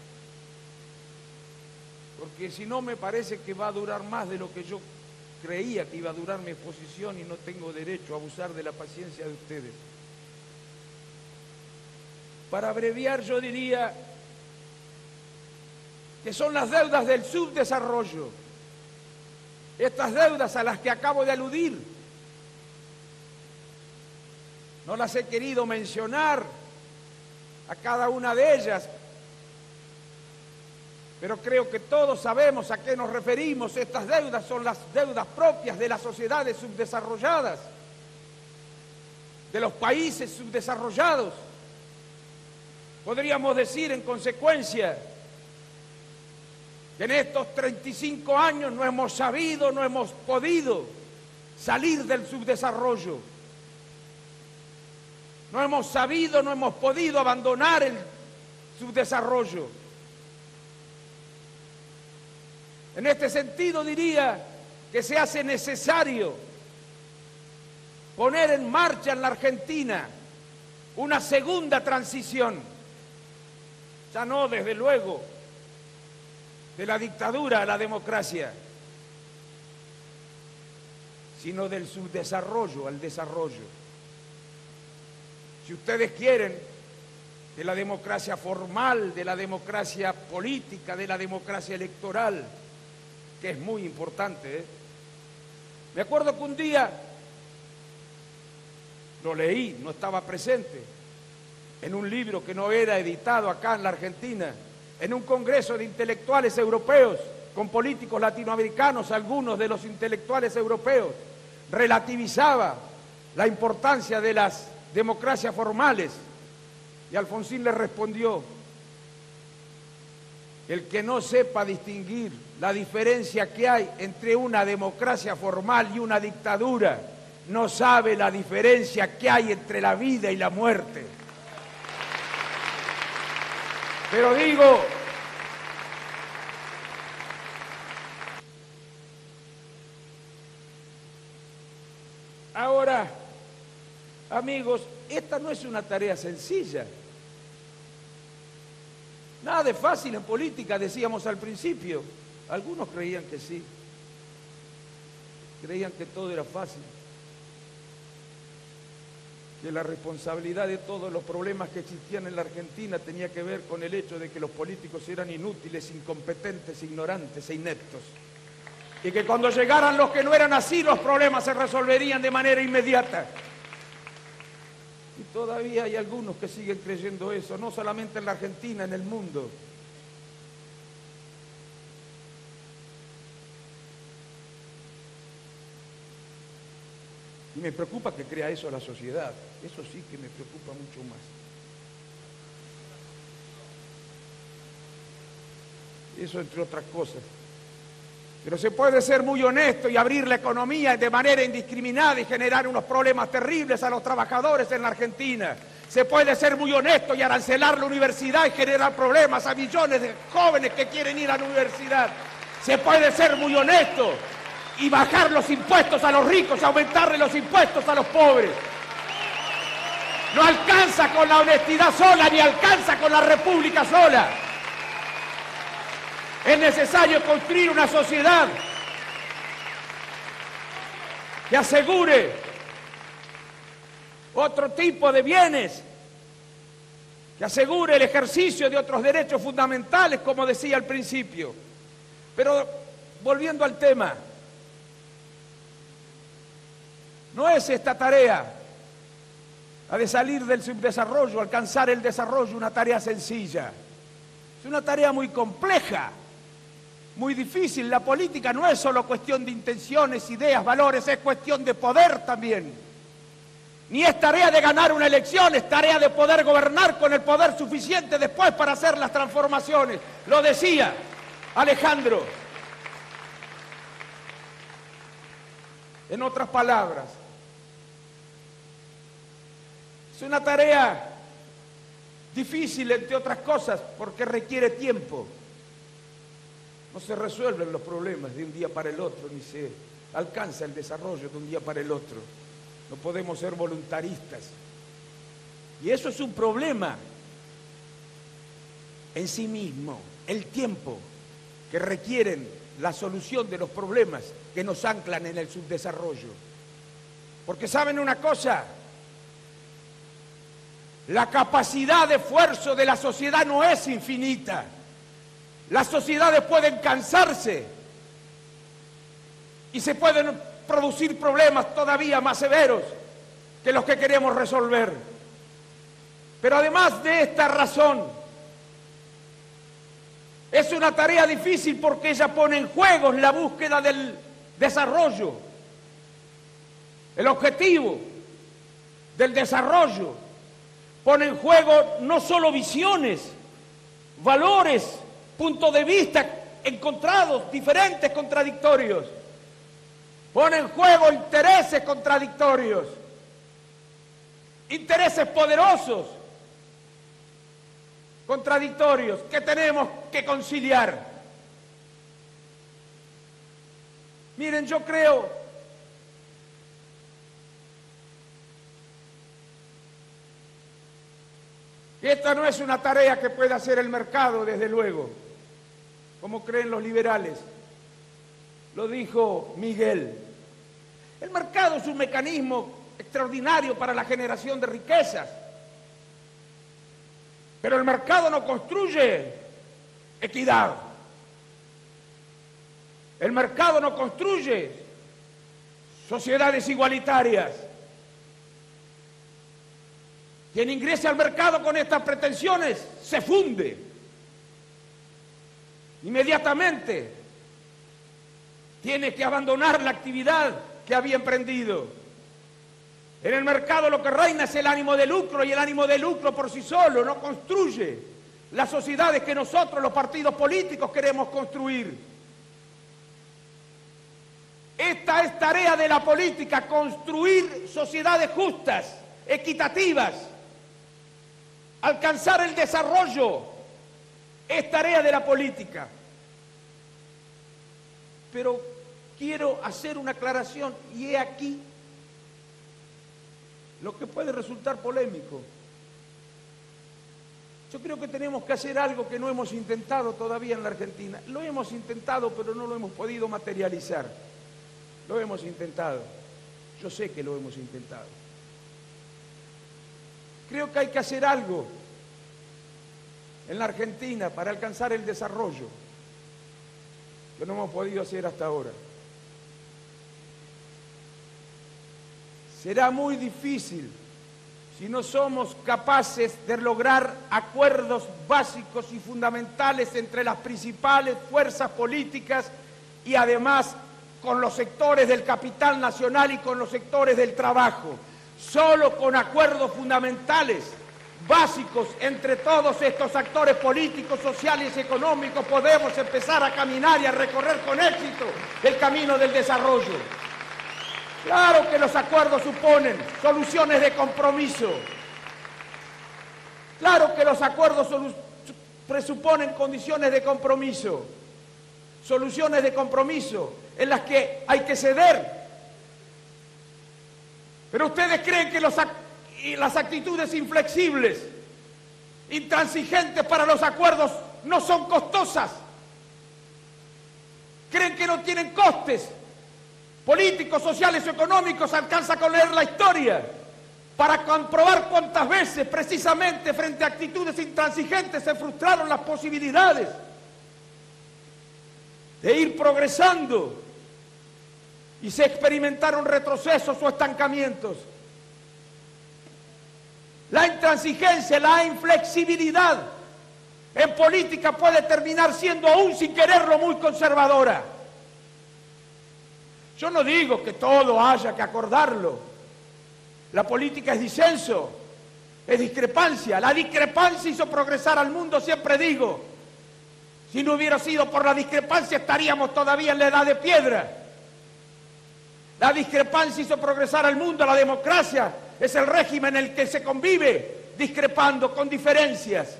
Speaker 15: porque si no me parece que va a durar más de lo que yo creía que iba a durar mi exposición y no tengo derecho a abusar de la paciencia de ustedes. Para abreviar, yo diría que son las deudas del subdesarrollo, estas deudas a las que acabo de aludir. No las he querido mencionar a cada una de ellas, pero creo que todos sabemos a qué nos referimos. Estas deudas son las deudas propias de las sociedades subdesarrolladas, de los países subdesarrollados. Podríamos decir, en consecuencia, que en estos 35 años no hemos sabido, no hemos podido salir del subdesarrollo. No hemos sabido, no hemos podido abandonar el subdesarrollo. En este sentido diría que se hace necesario poner en marcha en la Argentina una segunda transición, ya no desde luego de la dictadura a la democracia, sino del subdesarrollo al desarrollo. Si ustedes quieren, de la democracia formal, de la democracia política, de la democracia electoral, que es muy importante, ¿eh? Me acuerdo que un día, lo leí, no estaba presente, en un libro que no era editado acá en la Argentina, en un congreso de intelectuales europeos, con políticos latinoamericanos, algunos de los intelectuales europeos, relativizaba la importancia de las democracias formales, y Alfonsín le respondió: el que no sepa distinguir la diferencia que hay entre una democracia formal y una dictadura, no sabe la diferencia que hay entre la vida y la muerte. Pero digo, ahora Amigos, esta no es una tarea sencilla. Nada de fácil en política, decíamos al principio. Algunos creían que sí. Creían que todo era fácil. Que la responsabilidad de todos los problemas que existían en la Argentina tenía que ver con el hecho de que los políticos eran inútiles, incompetentes, ignorantes e ineptos. Y que cuando llegaran los que no eran así, los problemas se resolverían de manera inmediata. Y todavía hay algunos que siguen creyendo eso, no solamente en la Argentina, en el mundo. Y me preocupa que crea eso la sociedad. Eso sí que me preocupa mucho más. Eso entre otras cosas. Pero se puede ser muy honesto y abrir la economía de manera indiscriminada y generar unos problemas terribles a los trabajadores en la Argentina. Se puede ser muy honesto y arancelar la universidad y generar problemas a millones de jóvenes que quieren ir a la universidad. Se puede ser muy honesto y bajar los impuestos a los ricos, aumentarle los impuestos a los pobres. No alcanza con la honestidad sola, ni alcanza con la república sola. Es necesario construir una sociedad que asegure otro tipo de bienes, que asegure el ejercicio de otros derechos fundamentales, como decía al principio. Pero, volviendo al tema, no es esta tarea, la de salir del subdesarrollo, alcanzar el desarrollo, una tarea sencilla. Es una tarea muy compleja, muy difícil. La política no es solo cuestión de intenciones, ideas, valores, es cuestión de poder también. Ni es tarea de ganar una elección, es tarea de poder gobernar con el poder suficiente después para hacer las transformaciones. Lo decía Alejandro. En otras palabras, es una tarea difícil, entre otras cosas, porque requiere tiempo. No se resuelven los problemas de un día para el otro, ni se alcanza el desarrollo de un día para el otro. No podemos ser voluntaristas. Y eso es un problema en sí mismo, el tiempo que requieren la solución de los problemas que nos anclan en el subdesarrollo. Porque ¿saben una cosa? La capacidad de esfuerzo de la sociedad no es infinita. Las sociedades pueden cansarse y se pueden producir problemas todavía más severos que los que queremos resolver. Pero además de esta razón, es una tarea difícil porque ella pone en juego la búsqueda del desarrollo, el objetivo del desarrollo. Pone en juego no solo visiones, valores, puntos de vista encontrados, diferentes, contradictorios. Pone en juego intereses contradictorios, intereses poderosos, contradictorios, que tenemos que conciliar. Miren, yo creo que esta no es una tarea que pueda hacer el mercado, desde luego, como creen los liberales. Lo dijo Miguel. El mercado es un mecanismo extraordinario para la generación de riquezas. Pero el mercado no construye equidad. El mercado no construye sociedades igualitarias. Quien ingrese al mercado con estas pretensiones se funde. Inmediatamente tiene que abandonar la actividad que había emprendido. En el mercado lo que reina es el ánimo de lucro, y el ánimo de lucro por sí solo no construye las sociedades que nosotros, los partidos políticos, queremos construir. Esta es tarea de la política, construir sociedades justas, equitativas, alcanzar el desarrollo. Es tarea de la política. Pero quiero hacer una aclaración, y he aquí lo que puede resultar polémico. Yo creo que tenemos que hacer algo que no hemos intentado todavía en la Argentina. Lo hemos intentado, pero no lo hemos podido materializar. Lo hemos intentado. Yo sé que lo hemos intentado. Creo que hay que hacer algo en la Argentina para alcanzar el desarrollo que no hemos podido hacer hasta ahora. Será muy difícil si no somos capaces de lograr acuerdos básicos y fundamentales entre las principales fuerzas políticas y además con los sectores del capital nacional y con los sectores del trabajo. Solo con acuerdos fundamentales, básicos entre todos estos actores políticos, sociales y económicos podemos empezar a caminar y a recorrer con éxito el camino del desarrollo. Claro que los acuerdos suponen soluciones de compromiso. Claro que los acuerdos presuponen condiciones de compromiso, soluciones de compromiso en las que hay que ceder. Pero ustedes creen que las actitudes inflexibles, intransigentes para los acuerdos no son costosas. Creen que no tienen costes políticos, sociales o económicos. Alcanza con leer la historia para comprobar cuántas veces precisamente frente a actitudes intransigentes se frustraron las posibilidades de ir progresando y se experimentaron retrocesos o estancamientos. La intransigencia, la inflexibilidad en política puede terminar siendo aún sin quererlo muy conservadora. Yo no digo que todo haya que acordarlo. La política es disenso, es discrepancia. La discrepancia hizo progresar al mundo, siempre digo. Si no hubiera sido por la discrepancia estaríamos todavía en la edad de piedra. La discrepancia hizo progresar al mundo. La democracia es el régimen en el que se convive discrepando con diferencias.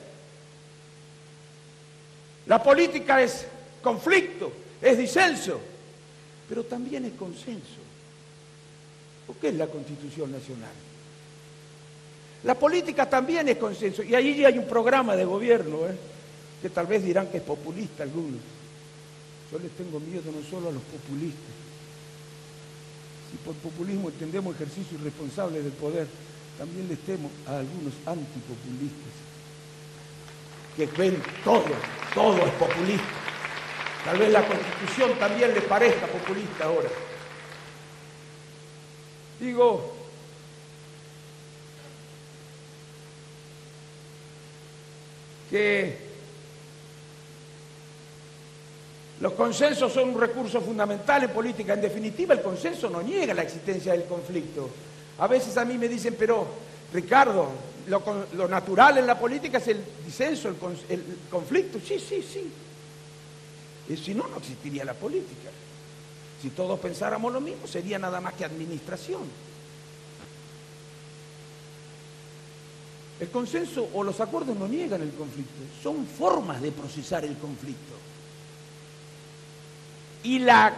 Speaker 15: La política es conflicto, es disenso, pero también es consenso. ¿Por qué es la Constitución Nacional? La política también es consenso. Y ahí hay un programa de gobierno, que tal vez dirán que es populista algunos. Yo les tengo miedo no solo a los populistas. Si por populismo entendemos ejercicio irresponsable del poder, también les temo a algunos antipopulistas, que ven todo es populista. Tal vez la Constitución también les parezca populista ahora. Digo, que los consensos son un recurso fundamental en política. En definitiva, el consenso no niega la existencia del conflicto. A veces a mí me dicen, pero Ricardo, lo natural en la política es el disenso, el conflicto. Sí. Y si no, no existiría la política. Si todos pensáramos lo mismo, sería nada más que administración. El consenso o los acuerdos no niegan el conflicto, son formas de procesar el conflicto. Y la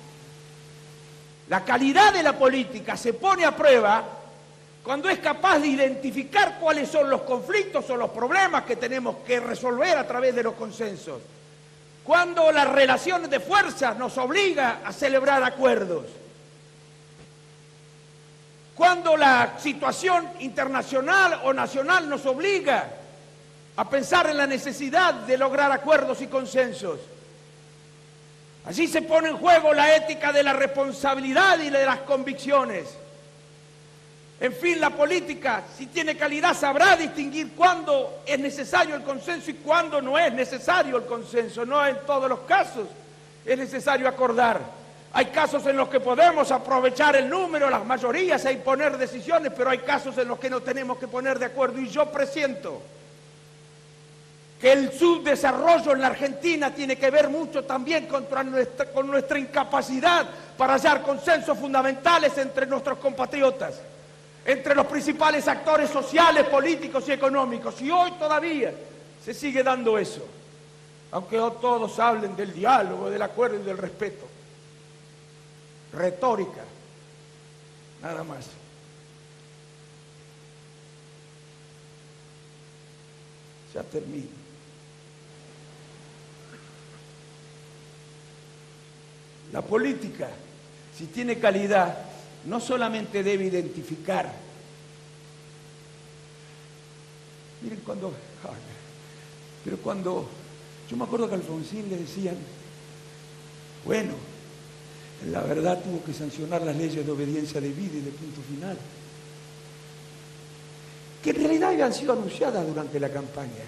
Speaker 15: calidad de la política se pone a prueba cuando es capaz de identificar cuáles son los conflictos o los problemas que tenemos que resolver a través de los consensos. Cuando las relaciones de fuerzas nos obliga a celebrar acuerdos. Cuando la situación internacional o nacional nos obliga a pensar en la necesidad de lograr acuerdos y consensos. Allí se pone en juego la ética de la responsabilidad y de las convicciones. En fin, la política, si tiene calidad, sabrá distinguir cuándo es necesario el consenso y cuándo no es necesario el consenso. No en todos los casos es necesario acordar. Hay casos en los que podemos aprovechar el número, las mayorías e imponer decisiones, pero hay casos en los que no tenemos que poner de acuerdo. Y yo presiento que el subdesarrollo en la Argentina tiene que ver mucho también con nuestra incapacidad para hallar consensos fundamentales entre nuestros compatriotas, entre los principales actores sociales, políticos y económicos. Y hoy todavía se sigue dando eso, aunque todos hablen del diálogo, del acuerdo y del respeto. Retórica, nada más. Ya termino. La política, si tiene calidad, no solamente debe identificar. Miren cuando yo me acuerdo que a Alfonsín le decían, bueno, la verdad tuvo que sancionar las leyes de obediencia debida y de punto final, que en realidad habían sido anunciadas durante la campaña.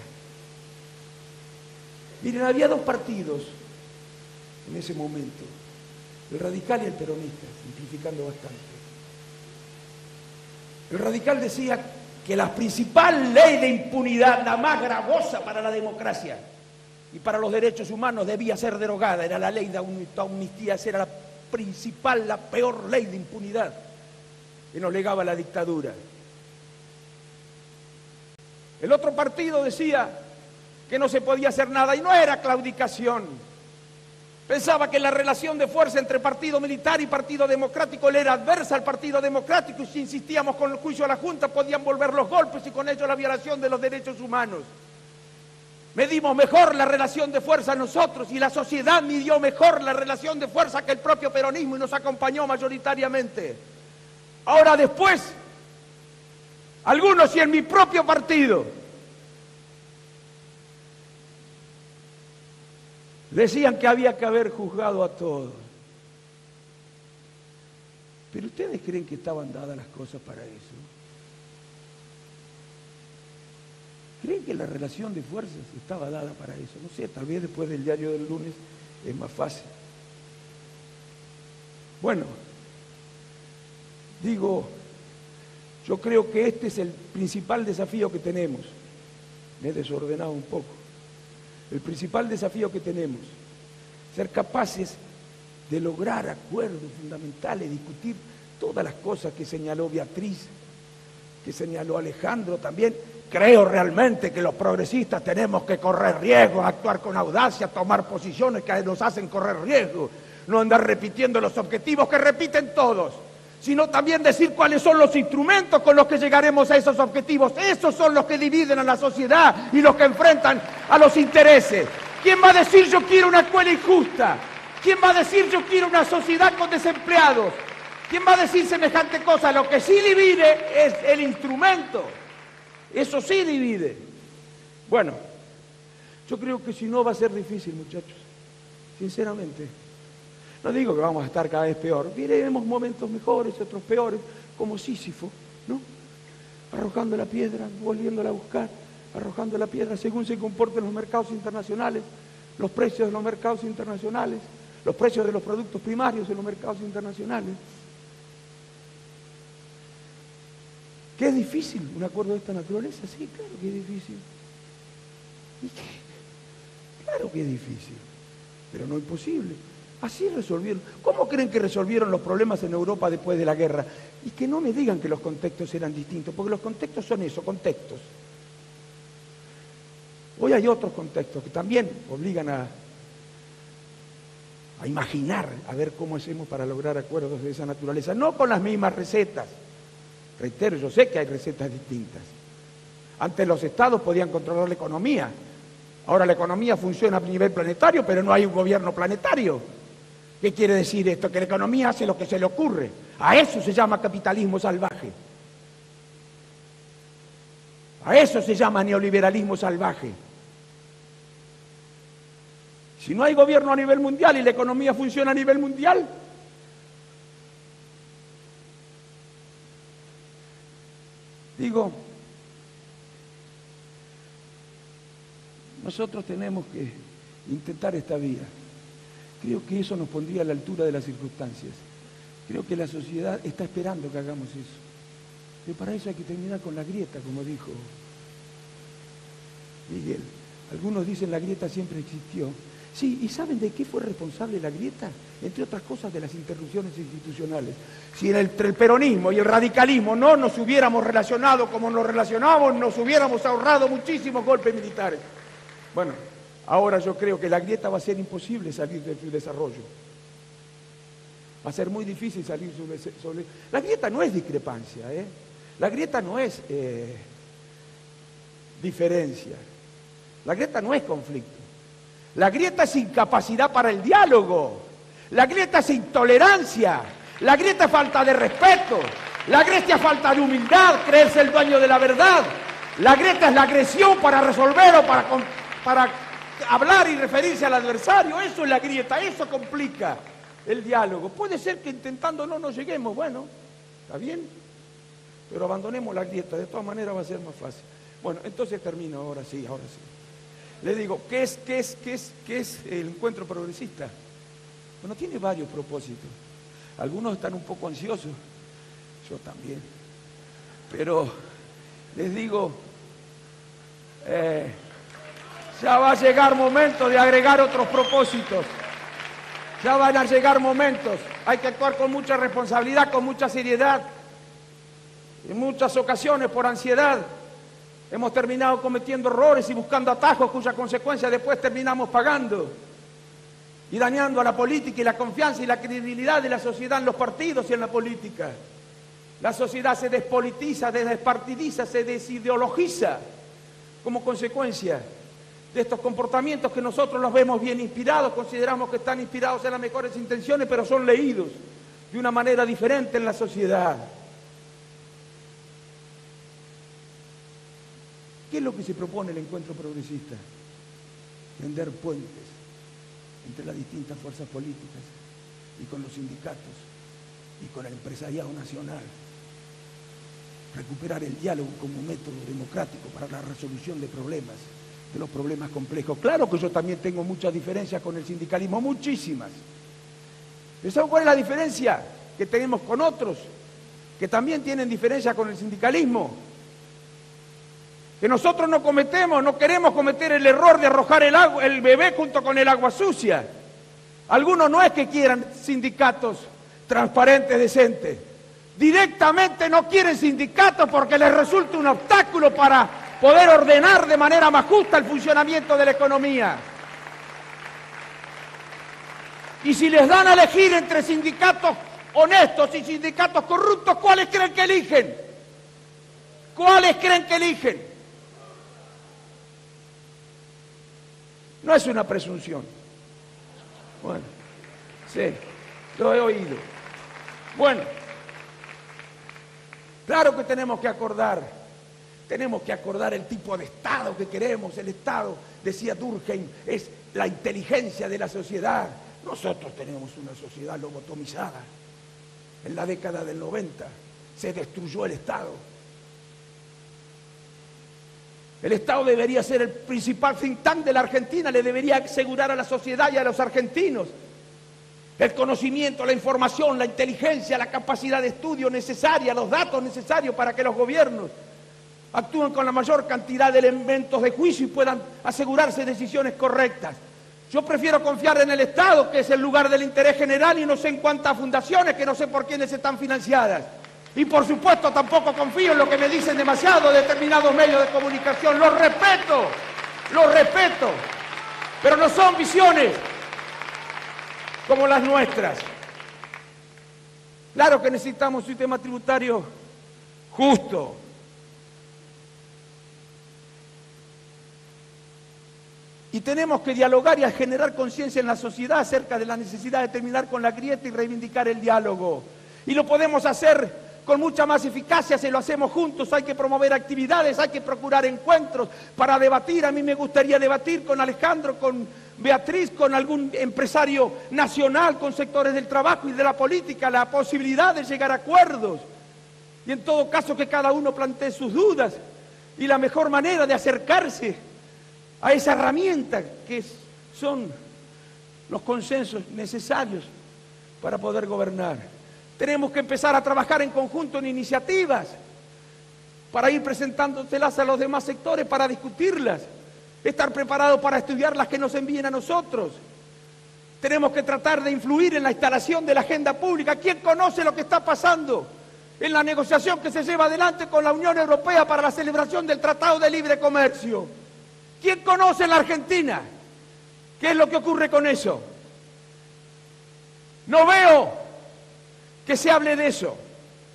Speaker 15: Miren, había dos partidos en ese momento, el radical y el peronista, simplificando bastante. El radical decía que la principal ley de impunidad, la más gravosa para la democracia y para los derechos humanos, debía ser derogada. Era la ley de amnistía, esa era la principal, la peor ley de impunidad que nos legaba la dictadura. El otro partido decía que no se podía hacer nada, y no era claudicación. Pensaba que la relación de fuerza entre partido militar y partido democrático le era adversa al partido democrático, y si insistíamos con el juicio a la Junta podían volver los golpes y con ello la violación de los derechos humanos. Medimos mejor la relación de fuerza nosotros, y la sociedad midió mejor la relación de fuerza que el propio peronismo y nos acompañó mayoritariamente. Ahora después, algunos y en mi propio partido decían que había que haber juzgado a todos. Pero ¿ustedes creen que estaban dadas las cosas para eso? ¿Creen que la relación de fuerzas estaba dada para eso? No sé, tal vez después del diario del lunes es más fácil. Bueno, digo, yo creo que este es el principal desafío que tenemos. Me he desordenado un poco. El principal desafío que tenemos, ser capaces de lograr acuerdos fundamentales, discutir todas las cosas que señaló Beatriz, que señaló Alejandro también. Creo realmente que los progresistas tenemos que correr riesgos, actuar con audacia, tomar posiciones que nos hacen correr riesgos, no andar repitiendo los objetivos que repiten todos, sino también decir cuáles son los instrumentos con los que llegaremos a esos objetivos. Esos son los que dividen a la sociedad y los que enfrentan a los intereses. ¿Quién va a decir yo quiero una escuela injusta? ¿Quién va a decir yo quiero una sociedad con desempleados? ¿Quién va a decir semejante cosa? Lo que sí divide es el instrumento. Eso sí divide. Bueno, yo creo que si no va a ser difícil, muchachos, sinceramente. No digo que vamos a estar cada vez peor. Veremos momentos mejores, otros peores, como Sísifo, ¿no? Arrojando la piedra, volviéndola a buscar, arrojando la piedra según se comporten los mercados internacionales, los precios de los mercados internacionales, los precios de los productos primarios en los mercados internacionales. ¿Qué es difícil un acuerdo de esta naturaleza? Sí, claro que es difícil. ¿Y qué? Claro que es difícil, pero no imposible. Así resolvieron. ¿Cómo creen que resolvieron los problemas en Europa después de la guerra? Y que no me digan que los contextos eran distintos, porque los contextos son eso, contextos. Hoy hay otros contextos que también obligan a imaginar, a ver cómo hacemos para lograr acuerdos de esa naturaleza. No con las mismas recetas. Reitero, yo sé que hay recetas distintas. Antes los estados podían controlar la economía. Ahora la economía funciona a nivel planetario, pero no hay un gobierno planetario. ¿Qué quiere decir esto? Que la economía hace lo que se le ocurre. A eso se llama capitalismo salvaje. A eso se llama neoliberalismo salvaje. Si no hay gobierno a nivel mundial y la economía funciona a nivel mundial, digo, nosotros tenemos que intentar esta vía. Creo que eso nos pondría a la altura de las circunstancias. Creo que la sociedad está esperando que hagamos eso. Pero para eso hay que terminar con la grieta, como dijo Miguel. Algunos dicen la grieta siempre existió. Sí, ¿y saben de qué fue responsable la grieta? Entre otras cosas, de las interrupciones institucionales. Si entre el peronismo y el radicalismo no nos hubiéramos relacionado como nos relacionamos, nos hubiéramos ahorrado muchísimos golpes militares. Bueno, ahora yo creo que la grieta va a ser imposible salir de su desarrollo. Va a ser muy difícil salir sobre... La grieta no es discrepancia, ¿eh? La grieta no es diferencia. La grieta no es conflicto. La grieta es incapacidad para el diálogo. La grieta es intolerancia. La grieta es falta de respeto. La grieta es falta de humildad, creerse el dueño de la verdad. La grieta es la agresión para resolver o para hablar y referirse al adversario. Eso es la grieta, eso complica el diálogo. Puede ser que intentando no nos lleguemos, bueno, está bien, pero abandonemos la grieta, de todas maneras va a ser más fácil. Bueno, entonces termino, ahora sí. Le digo, ¿qué es el encuentro progresista? Bueno, tiene varios propósitos. Algunos están un poco ansiosos, yo también. Pero les digo, ya va a llegar momento de agregar otros propósitos. Ya van a llegar momentos. Hay que actuar con mucha responsabilidad, con mucha seriedad. En muchas ocasiones, por ansiedad, hemos terminado cometiendo errores y buscando atajos cuya consecuencia después terminamos pagando y dañando a la política y la confianza y la credibilidad de la sociedad en los partidos y en la política. La sociedad se despolitiza, se despartidiza, se desideologiza como consecuencia de estos comportamientos que nosotros los vemos bien inspirados, consideramos que están inspirados en las mejores intenciones, pero son leídos de una manera diferente en la sociedad. ¿Qué es lo que se propone el encuentro progresista? Tender puentes entre las distintas fuerzas políticas y con los sindicatos y con el empresariado nacional. Recuperar el diálogo como método democrático para la resolución de los problemas complejos. Claro que yo también tengo muchas diferencias con el sindicalismo, muchísimas. ¿Pero saben cuál es la diferencia que tenemos con otros que también tienen diferencias con el sindicalismo? Que nosotros no queremos cometer el error de arrojar el bebé junto con el agua sucia. Algunos no es que quieran sindicatos transparentes, decentes. Directamente no quieren sindicatos porque les resulta un obstáculo para poder ordenar de manera más justa el funcionamiento de la economía. Y si les dan a elegir entre sindicatos honestos y sindicatos corruptos, ¿cuáles creen que eligen? ¿Cuáles creen que eligen? No es una presunción. Bueno, sí, lo he oído. Bueno, claro que tenemos que acordar el tipo de Estado que queremos. El Estado, decía Durkheim, es la inteligencia de la sociedad. Nosotros tenemos una sociedad lobotomizada. En la década del 90 se destruyó el Estado. El Estado debería ser el principal think tank de la Argentina, le debería asegurar a la sociedad y a los argentinos el conocimiento, la información, la inteligencia, la capacidad de estudio necesaria, los datos necesarios para que los gobiernos actúen con la mayor cantidad de elementos de juicio y puedan asegurarse decisiones correctas. Yo prefiero confiar en el Estado, que es el lugar del interés general, y no sé en cuántas fundaciones, que no sé por quiénes están financiadas. Y por supuesto tampoco confío en lo que me dicen demasiado determinados medios de comunicación. Los respeto, pero no son visiones como las nuestras. Claro que necesitamos un sistema tributario justo. Y tenemos que dialogar y generar conciencia en la sociedad acerca de la necesidad de terminar con la grieta y reivindicar el diálogo. Y lo podemos hacer con mucha más eficacia si lo hacemos juntos. Hay que promover actividades, hay que procurar encuentros para debatir. A mí me gustaría debatir con Alejandro, con Beatriz, con algún empresario nacional, con sectores del trabajo y de la política, la posibilidad de llegar a acuerdos. Y en todo caso que cada uno plantee sus dudas y la mejor manera de acercarse a esa herramienta que son los consensos necesarios para poder gobernar. Tenemos que empezar a trabajar en conjunto en iniciativas para ir presentándoselas a los demás sectores, para discutirlas, estar preparados para estudiar las que nos envíen a nosotros. Tenemos que tratar de influir en la instalación de la agenda pública. ¿Quién conoce lo que está pasando en la negociación que se lleva adelante con la Unión Europea para la celebración del Tratado de Libre Comercio? ¿Quién conoce en la Argentina qué es lo que ocurre con eso? No veo que se hable de eso.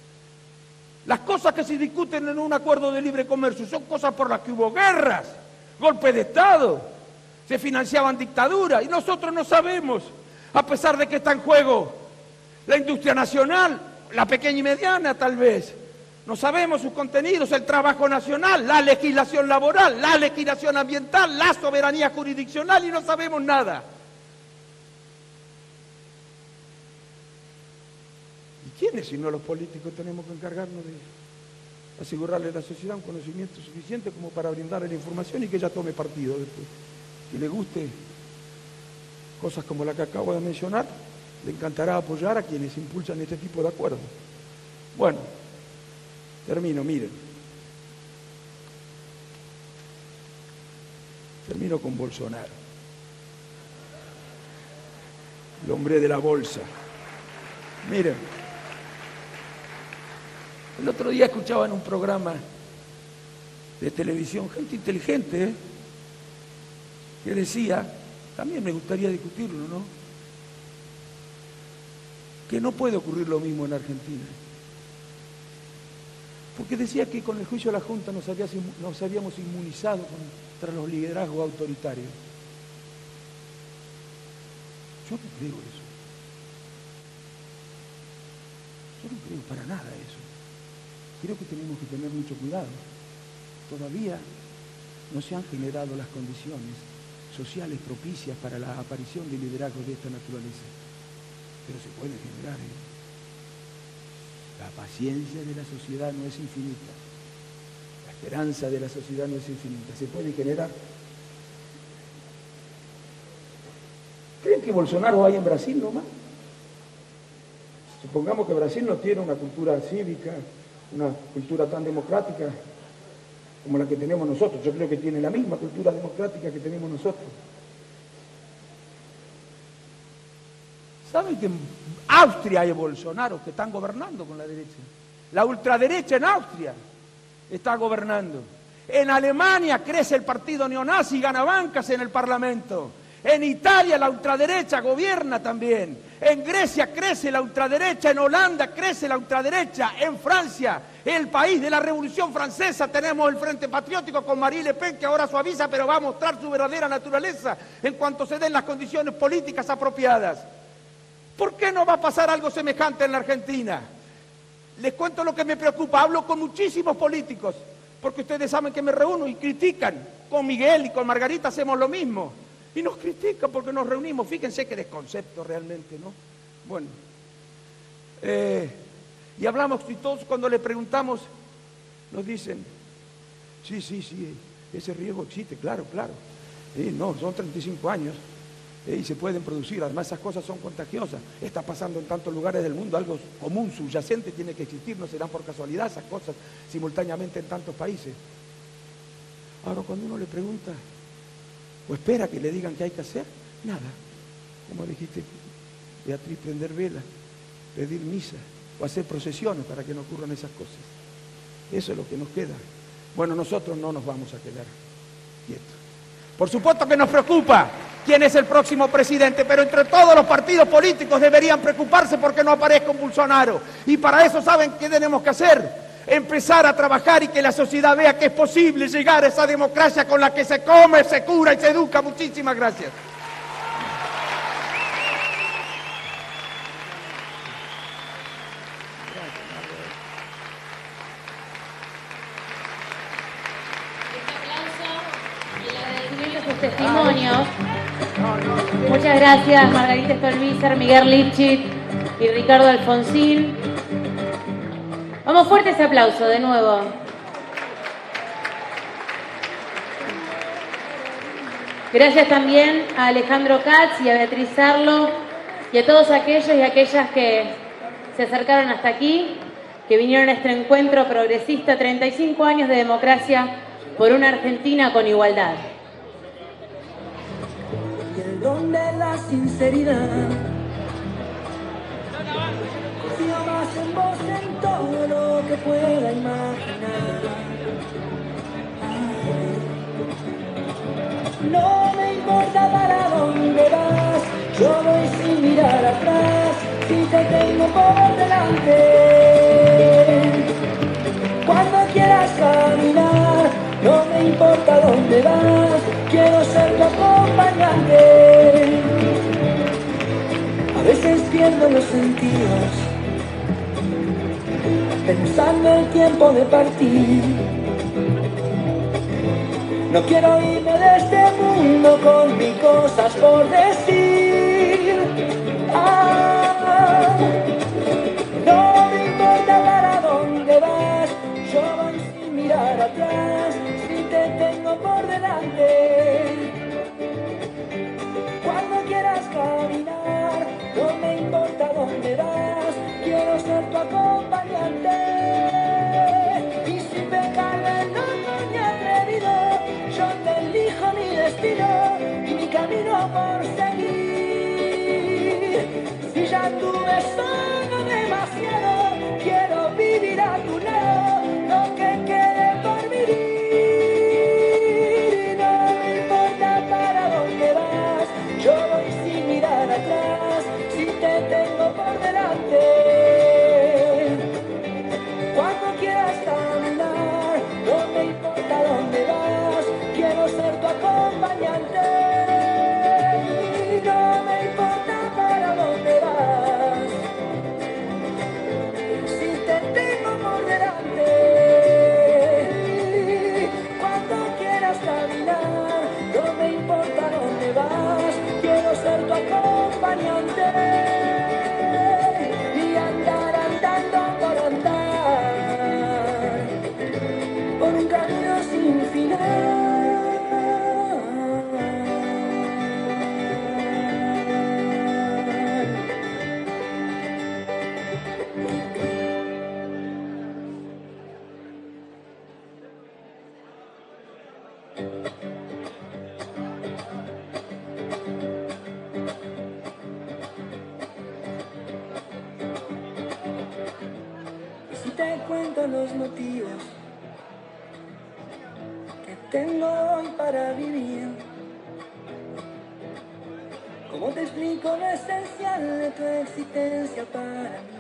Speaker 15: Las cosas que se discuten en un acuerdo de libre comercio son cosas por las que hubo guerras, golpe de Estado, se financiaban dictaduras y nosotros no sabemos, a pesar de que está en juego la industria nacional, la pequeña y mediana tal vez, no sabemos sus contenidos, el trabajo nacional, la legislación laboral, la legislación ambiental, la soberanía jurisdiccional y no sabemos nada. ¿Y quiénes, si no los políticos, tenemos que encargarnos de asegurarle a la sociedad un conocimiento suficiente como para brindarle la información y que ella tome partido después? Que le guste cosas como la que acabo de mencionar, le encantará apoyar a quienes impulsan este tipo de acuerdos. Bueno, termino, miren. Termino con Bolsonaro, el hombre de la bolsa. Miren, el otro día escuchaba en un programa de televisión gente inteligente, que decía, también me gustaría discutirlo, ¿no?, que no puede ocurrir lo mismo en Argentina. Porque decía que con el juicio de la Junta nos habíamos inmunizado contra los liderazgos autoritarios. Yo no creo eso. Yo no creo para nada eso. Creo que tenemos que tener mucho cuidado. Todavía no se han generado las condiciones sociales propicias para la aparición de liderazgos de esta naturaleza. Pero se puede generar, ¿eh? La paciencia de la sociedad no es infinita. La esperanza de la sociedad no es infinita. Se puede generar. ¿Creen que Bolsonaro vaya en Brasil nomás? Supongamos que Brasil no tiene una cultura cívica, una cultura tan democrática como la que tenemos nosotros. Yo creo que tiene la misma cultura democrática que tenemos nosotros. ¿Saben que en Austria hay Bolsonaro que están gobernando con la derecha? La ultraderecha en Austria está gobernando. En Alemania crece el partido neonazi y gana bancas en el Parlamento. En Italia la ultraderecha gobierna también. En Grecia crece la ultraderecha, en Holanda crece la ultraderecha, en Francia, el país de la Revolución Francesa, tenemos el Frente Patriótico con Marine Le Pen, que ahora suaviza, pero va a mostrar su verdadera naturaleza en cuanto se den las condiciones políticas apropiadas. ¿Por qué no va a pasar algo semejante en la Argentina? Les cuento lo que me preocupa. Hablo con muchísimos políticos, porque ustedes saben que me reúno y critican. Con Miguel y con Margarita hacemos lo mismo. Y nos critican porque nos reunimos. Fíjense qué desconcepto realmente, ¿no? Bueno. Y hablamos y todos cuando le preguntamos nos dicen, sí, ese riesgo existe, claro. No, son 35 años. Y se pueden producir, además esas cosas son contagiosas. Está pasando en tantos lugares del mundo, algo común, subyacente, tiene que existir, no serán por casualidad esas cosas simultáneamente en tantos países. Ahora cuando uno le pregunta, o espera que le digan qué hay que hacer, nada. Como dijiste, Beatriz, prender velas, pedir misa, o hacer procesiones para que no ocurran esas cosas. Eso es lo que nos queda. Bueno, nosotros no nos vamos a quedar quietos. Por supuesto que nos preocupa quién es el próximo presidente, pero entre todos los partidos políticos deberían preocuparse porque no aparezca un Bolsonaro. Y para eso, ¿saben qué tenemos que hacer? Empezar a trabajar y que la sociedad vea que es posible llegar a esa democracia con la que se come, se cura y se educa. Muchísimas gracias.
Speaker 3: Testimonios. Muchas gracias Margarita Stolbizer, Miguel Lipschitz y Ricardo Alfonsín. Vamos, fuerte ese aplauso de nuevo. Gracias también a Alejandro Katz y a Beatriz Sarlo y a todos aquellos y aquellas que se acercaron hasta aquí, que vinieron a este encuentro progresista, 35 años de democracia por una Argentina con igualdad.
Speaker 4: Donde la sinceridad confío más en vos en todo lo que pueda imaginar. No me importa para dónde vas, yo voy sin mirar atrás, si te tengo por delante. Cuando quieras caminar, no me importa. importa dónde vas, quiero ser tu acompañante. A veces pierdo los sentidos, pensando el tiempo de partir. No quiero irme de este mundo con mil cosas por decir. No me importa para dónde vas, yo voy sin mirar atrás, si te tengo por delante. Cuando quieras caminar, no me importa dónde vas, quiero ser tu acompañante. Y sin pecarme no me he atrevido, yo te elijo mi destino y mi camino por seguir. Si ya tuve solo demasiado, quiero vivir a tu lado, lo que quede por vivir. Y no me importa para dónde vas, yo voy sin mirar atrás, si te tengo por delante. Cuando quieras caminar, no me importa dónde vas, quiero ser tu acompañante. Y no me importa para dónde vas, si te tengo por delante. Cuando quieras caminar, no me importa dónde vas, quiero ser tu acompañante. Y andar andando por andar, por un camino sin final. Y si te cuento los motivos que tengo hoy para vivir, ¿cómo te explico lo esencial de tu existencia para mí?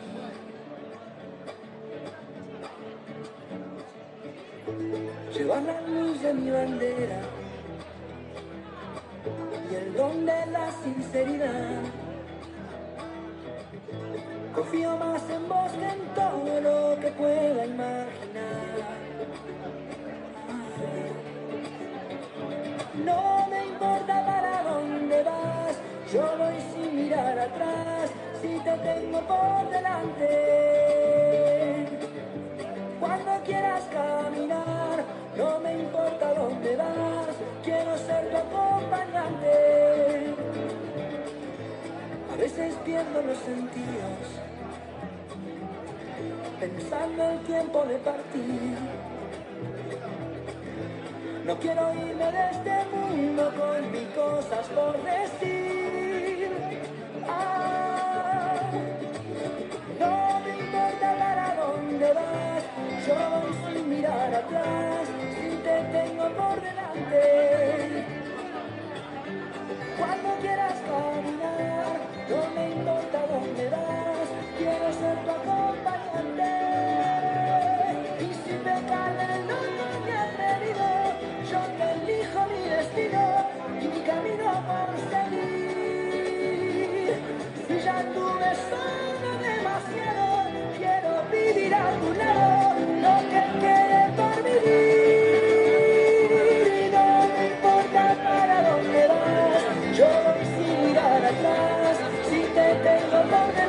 Speaker 4: Llevar la luz de mi bandera y el don de la sinceridad. Confío más en vos que en todo lo que pueda imaginar. No me importa para dónde vas, yo voy sin mirar atrás, si te tengo por delante. Cuando quieras caminar, no me importa dónde vas, quiero ser tu acompañante. A veces pierdo los sentidos, pensando el tiempo de partir. No quiero irme de este mundo con mil cosas por decir. No me importa para dónde vas, yo voy sin mirar atrás, si te tengo por delante. Cuando quieras caminar, no me importa dónde vas, quiero ser tu acompañante. Y sin pecarme no me he atrevido, yo te elijo mi destino y mi camino por seguir. Si ya tuve solo demasiado, quiero vivir a tu lado, lo que quede por vivir. Y no me importa para dónde vas, yo voy sin mirar atrás, si te tengo por delante.